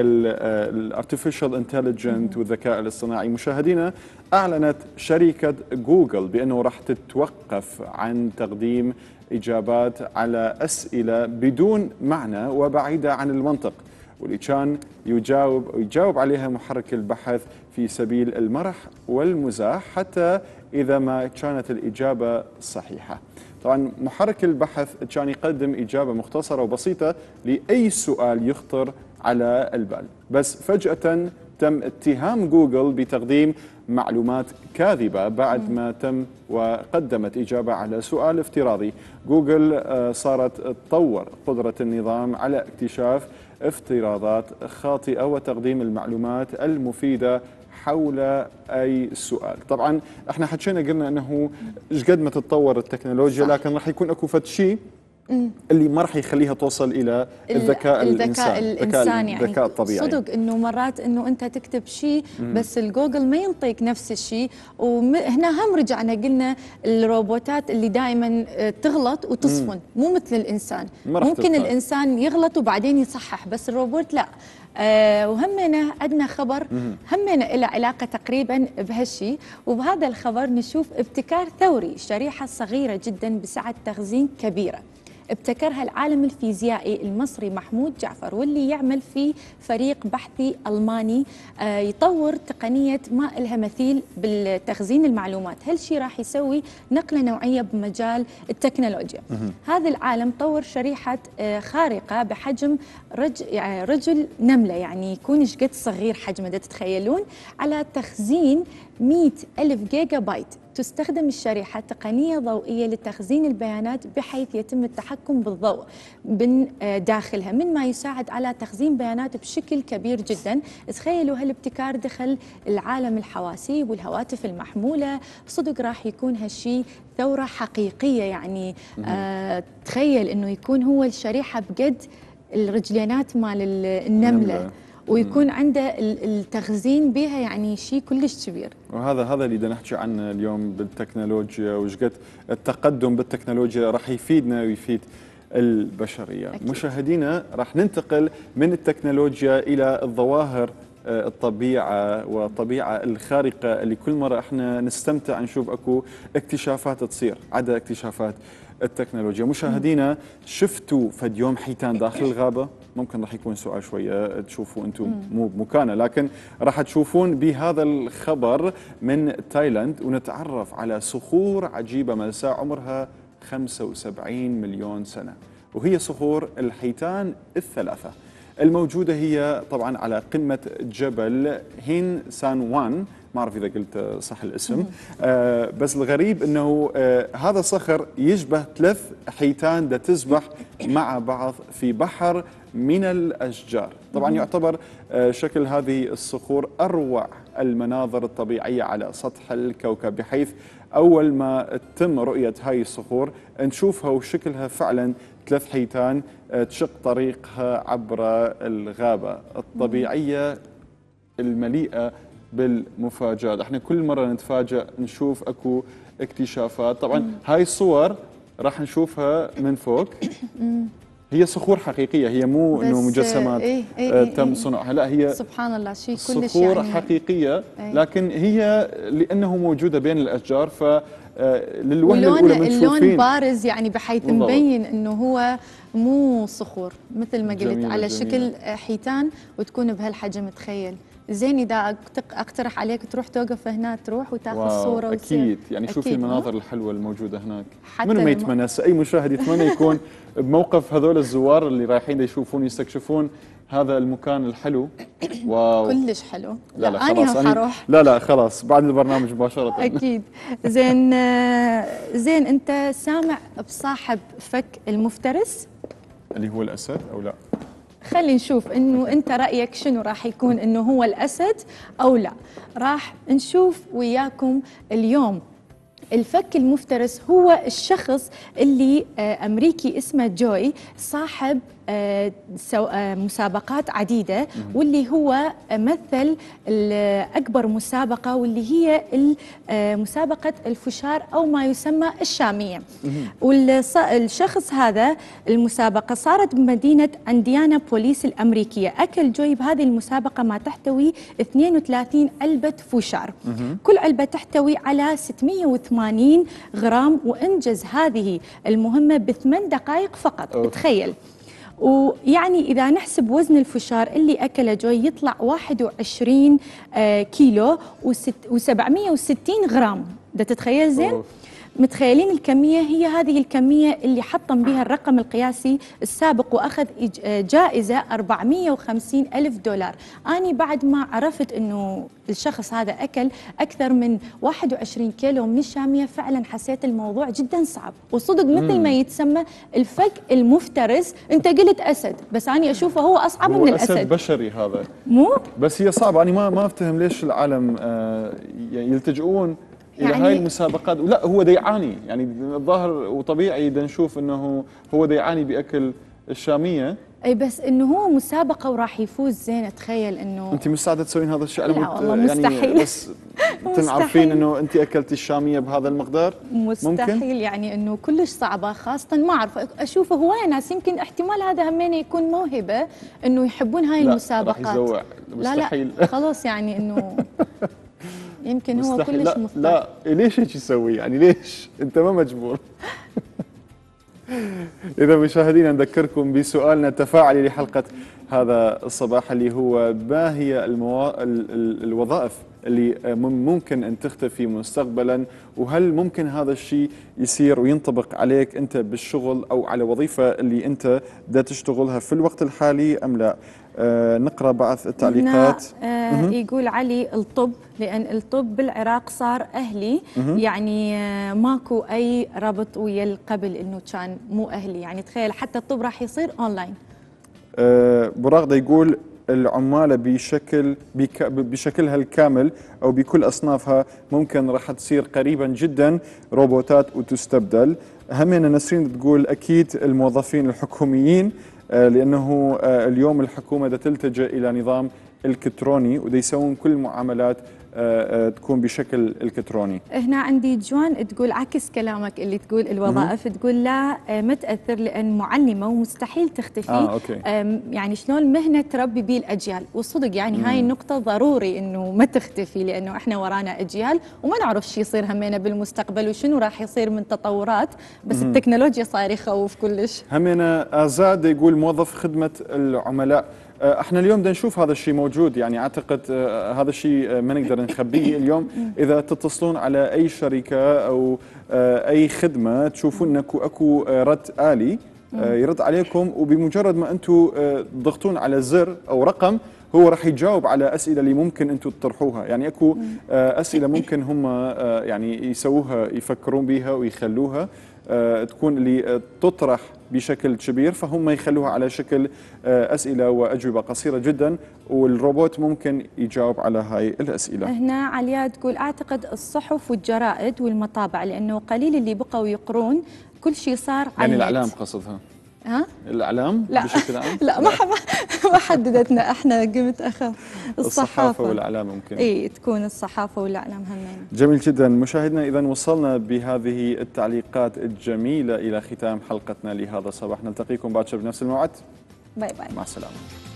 الارتفيشال انتليجنت والذكاء الاصطناعي. مشاهدينا، أعلنت شركة جوجل بأنه راح تتوقف عن تقديم إجابات على أسئلة بدون معنى وبعيدة عن المنطق، واللي كان يجاوب يجاوب عليها محرك البحث في سبيل المرح والمزاح حتى إذا ما كانت الإجابة صحيحة. طبعا محرك البحث كان يقدم إجابة مختصرة وبسيطة لأي سؤال يخطر على البال، بس فجأة تم اتهام جوجل بتقديم معلومات كاذبة بعد ما تم وقدمت إجابة على سؤال افتراضي. جوجل صارت تطور قدرة النظام على اكتشاف افتراضات خاطئة وتقديم المعلومات المفيدة حول أي سؤال. طبعا احنا حكينا قلنا أنه ايش قد ما تتطور التكنولوجيا، صح، لكن راح يكون اكو فد شيء اللي ما راح يخليها توصل الى الذكاء الانساني، الانسان يعني الذكاء الطبيعي. صدق انه مرات انه انت تكتب شيء بس الجوجل ما ينطيك نفس الشيء. وهنا هم رجعنا قلنا الروبوتات اللي دائما تغلط وتصفن، مو مثل الانسان. ممكن الانسان يغلط وبعدين يصحح، بس الروبوت لا. آه وهمنا عندنا خبر همنا له علاقة تقريبا بهالشيء. وبهذا الخبر نشوف ابتكار ثوري، شريحة صغيرة جدا بسعة تخزين كبيرة ابتكرها العالم الفيزيائي المصري محمود جعفر، واللي يعمل في فريق بحثي ألماني آه يطور تقنية ما لها مثيل بالتخزين المعلومات. هالشيء راح يسوي نقلة نوعية بمجال التكنولوجيا. هذا العالم طور شريحة آه خارقة بحجم رج يعني رجل نملة، يعني يكون ايش قد صغير حجمه، ده تتخيلون، على تخزين مئة ألف جيجا بايت. تستخدم الشريحة تقنية ضوئية لتخزين البيانات بحيث يتم التحكم بالضوء من داخلها، مما يساعد على تخزين بيانات بشكل كبير جدا. تخيلوا هالابتكار دخل العالم الحواسيب والهواتف المحمولة. صدق راح يكون هالشيء ثورة حقيقية، يعني آه تخيل انه يكون هو الشريحة بقد الرجلينات مال النملة ويكون عنده التخزين بها، يعني شيء كلش كبير. وهذا هذا اللي بدنا نحكي عنه اليوم بالتكنولوجيا، وش قد التقدم بالتكنولوجيا راح يفيدنا ويفيد البشريه. أكيد. مشاهدينا، راح ننتقل من التكنولوجيا الى الظواهر الطبيعه والطبيعه الخارقه اللي كل مره احنا نستمتع نشوف اكو اكتشافات تصير، عدا اكتشافات التكنولوجيا. مشاهدينا، شفتوا فد يوم حيتان داخل الغابه؟ ممكن راح يكون سؤال شويه تشوفوا انتم مو بمكانه، لكن راح تشوفون بهذا الخبر من تايلاند ونتعرف على صخور عجيبه ملساء عمرها خمسة وسبعين مليون سنه، وهي صخور الحيتان الثلاثه الموجوده هي طبعا على قمه جبل هين سان وان ما اعرف اذا قلت صح الاسم. آه بس الغريب انه آه هذا صخر يشبه ثلاث حيتان دا تسبح مع بعض في بحر من الاشجار. طبعا يعتبر آه شكل هذه الصخور اروع المناظر الطبيعيه على سطح الكوكب، بحيث اول ما تتم رؤيه هاي الصخور نشوفها وشكلها فعلا ثلاث حيتان تشق طريقها عبر الغابة الطبيعية المليئة بالمفاجآت. احنا كل مرة نتفاجأ نشوف اكو اكتشافات. طبعا هاي الصور راح نشوفها من فوق، هي صخور حقيقية، هي مو انه مجسمات إيه إيه إيه تم صنعها، لا هي سبحان الله شيء كلش صخور يعني حقيقية. إيه. لكن هي لأنه موجودة بين الأشجار ف للوهلة واللون الأولى اللون بارز يعني بحيث بالضبط. مبين انه هو مو صخور مثل ما قلت جميلة على جميلة. شكل حيتان وتكون بهالحجم. تخيل زين اذا اقترح عليك تروح توقف هنا، تروح وتاخذ صوره وتصير اكيد يعني شوفي أكيد المناظر الحلوه الموجوده هناك. حتى منو ما الم- يتمنى، اي مشاهد يتمنى يكون بموقف هذول الزوار اللي رايحين يشوفون يستكشفون هذا المكان الحلو. واو كلش حلو. لا لا أنا خلاص هم حروح لا لا خلاص بعد البرنامج مباشره. اكيد. زين آه، زين انت سامع بصاحب فك المفترس؟ اللي هو الاسد او لا؟ خلي نشوف انه انت رايك شنو راح يكون، انه هو الاسد او لا. راح نشوف وياكم اليوم. الفك المفترس هو الشخص اللي آه، امريكي اسمه جوي، صاحب آه، سو- آه، مسابقات عديده، واللي هو مثل ال- اكبر مسابقه واللي هي ال- آه، مسابقه الفشار او ما يسمى الشاميه. والشخص هذا المسابقة صارت بمدينة أنديانا بوليس الأمريكية. أكل جوي بهذه المسابقة ما تحتوي اثنين وثلاثين علبة فشار، كل علبة تحتوي على ستمئة وثمانين غرام، وأنجز هذه المهمة بثمان دقائق فقط. أوف. تخيل. ويعني إذا نحسب وزن الفشار اللي أكله جوي يطلع واحد وعشرين آه، كيلو وسبعمئة وستين غرام. ده تتخيل زين؟ أوف. متخيلين الكمية؟ هي هذه الكمية اللي حطم بها الرقم القياسي السابق وأخذ إج- جائزة أربعمئة وخمسين ألف دولار. أنا بعد ما عرفت أنه الشخص هذا أكل أكثر من واحد وعشرين كيلو من الشامية فعلا حسيت الموضوع جدا صعب وصدق مثل مم. ما يتسمى الفك المفترس. أنت قلت أسد بس أنا أشوفه هو أصعب هو من اسد الأسد. بشري هذا، مو بس هي صعبه. انا ما ما افتهم ليش العالم آه، يلتجؤون الى يعني- هاي المسابقات. لا هو دا يعاني يعني الظاهر وطبيعي دا نشوف انه هو دا يعاني باكل الشاميه. أي بس إنه هو مسابقة وراح يفوز. زين تخيل إنه انت مستعده تسوين هذا الشيء؟ لا مت- والله يعني مستحيل. بس مستحيل. تنعرفين انه انت اكلتي الشاميه بهذا المقدار؟ مستحيل ممكن؟ يعني انه كلش صعبه، خاصه ما اعرف اشوف هوايه ناس يمكن احتمال هذا همين يكون موهبه انه يحبون هاي لا، المسابقات. راح يزوع. لا مستحيل. لا خلاص يعني انه يمكن هو مستحيل. كلش لا مضطر. لا ليش هيك يسوي يعني ليش؟ انت ما مجبور. إذا مشاهدينا نذكركم بسؤالنا التفاعلي لحلقة هذا الصباح اللي هو ما هي الموا... ال- ال- الوظائف اللي مم- ممكن أن تختفي مستقبلا، وهل ممكن هذا الشيء يصير وينطبق عليك أنت بالشغل أو على وظيفة اللي أنت دا تشتغلها في الوقت الحالي أم لا؟ آه نقرأ بعض التعليقات. هنا آه يقول علي الطب، لأن الطب بالعراق صار أهلي. مهم. يعني آه ماكو أي ربط ويا القبل إنه كان مو أهلي. يعني تخيل حتى الطب راح يصير أونلاين. آه، براغده يقول العمالة بشكل بك بشكلها الكامل أو بكل أصنافها ممكن راح تصير قريبا جدا روبوتات وتستبدل. همينة نسرين تقول أكيد الموظفين الحكوميين، آه، لأنه آه، اليوم الحكومة دا تلتجأ إلى نظام إلكتروني ودا يسوون كل المعاملات آه، آه، تكون بشكل إلكتروني. هنا عندي جوان تقول عكس كلامك اللي تقول الوظائف، تقول لا آه، ما تأثر لأن معلمة ومستحيل تختفي. آه، أوكي. آم، يعني شلون مهنة تربي بيه الأجيال، وصدق يعني مم. هاي النقطة ضروري إنه ما تختفي، لأنه إحنا ورانا أجيال وما نعرف شو يصير همينا بالمستقبل وشنو راح يصير من تطورات. بس مم. التكنولوجيا صاير يخوف كلش. همينة آزاد يقول موظف خدمة العملاء. آه، احنا اليوم بدنا نشوف هذا الشيء موجود، يعني اعتقد آه، هذا الشيء آه، ما نقدر نخبيه اليوم. اذا تتصلون على اي شركه او آه، اي خدمه تشوفون اكو اكو آه، رد آلي آه، يرد عليكم، وبمجرد ما انتم آه، تضغطون على زر او رقم هو راح يجاوب على اسئله اللي ممكن انتم تطرحوها، يعني اكو آه، اسئله ممكن هم آه، يعني يسووها يفكرون بها ويخلوها آه، تكون اللي آه، تطرح بشكل كبير، فهم يخلوها على شكل آه، اسئله واجوبه قصيره جدا، والروبوت ممكن يجاوب على هاي الاسئله. هنا عليا تقول اعتقد الصحف والجرائد والمطابع، لانه قليل اللي بقوا يقرون، كل شيء صار على يعني النت. الاعلام قصدها؟ ها؟ الاعلام لا بشكل عام؟ لا ما ما حددتنا احنا، قمت اخاف. الصحافه والاعلام ممكن اي تكون الصحافه والاعلام همين. جميل جدا مشاهدنا، اذا وصلنا بهذه التعليقات الجميله الى ختام حلقتنا لهذا الصباح، نلتقيكم باكر بنفس الموعد. باي باي مع السلامه.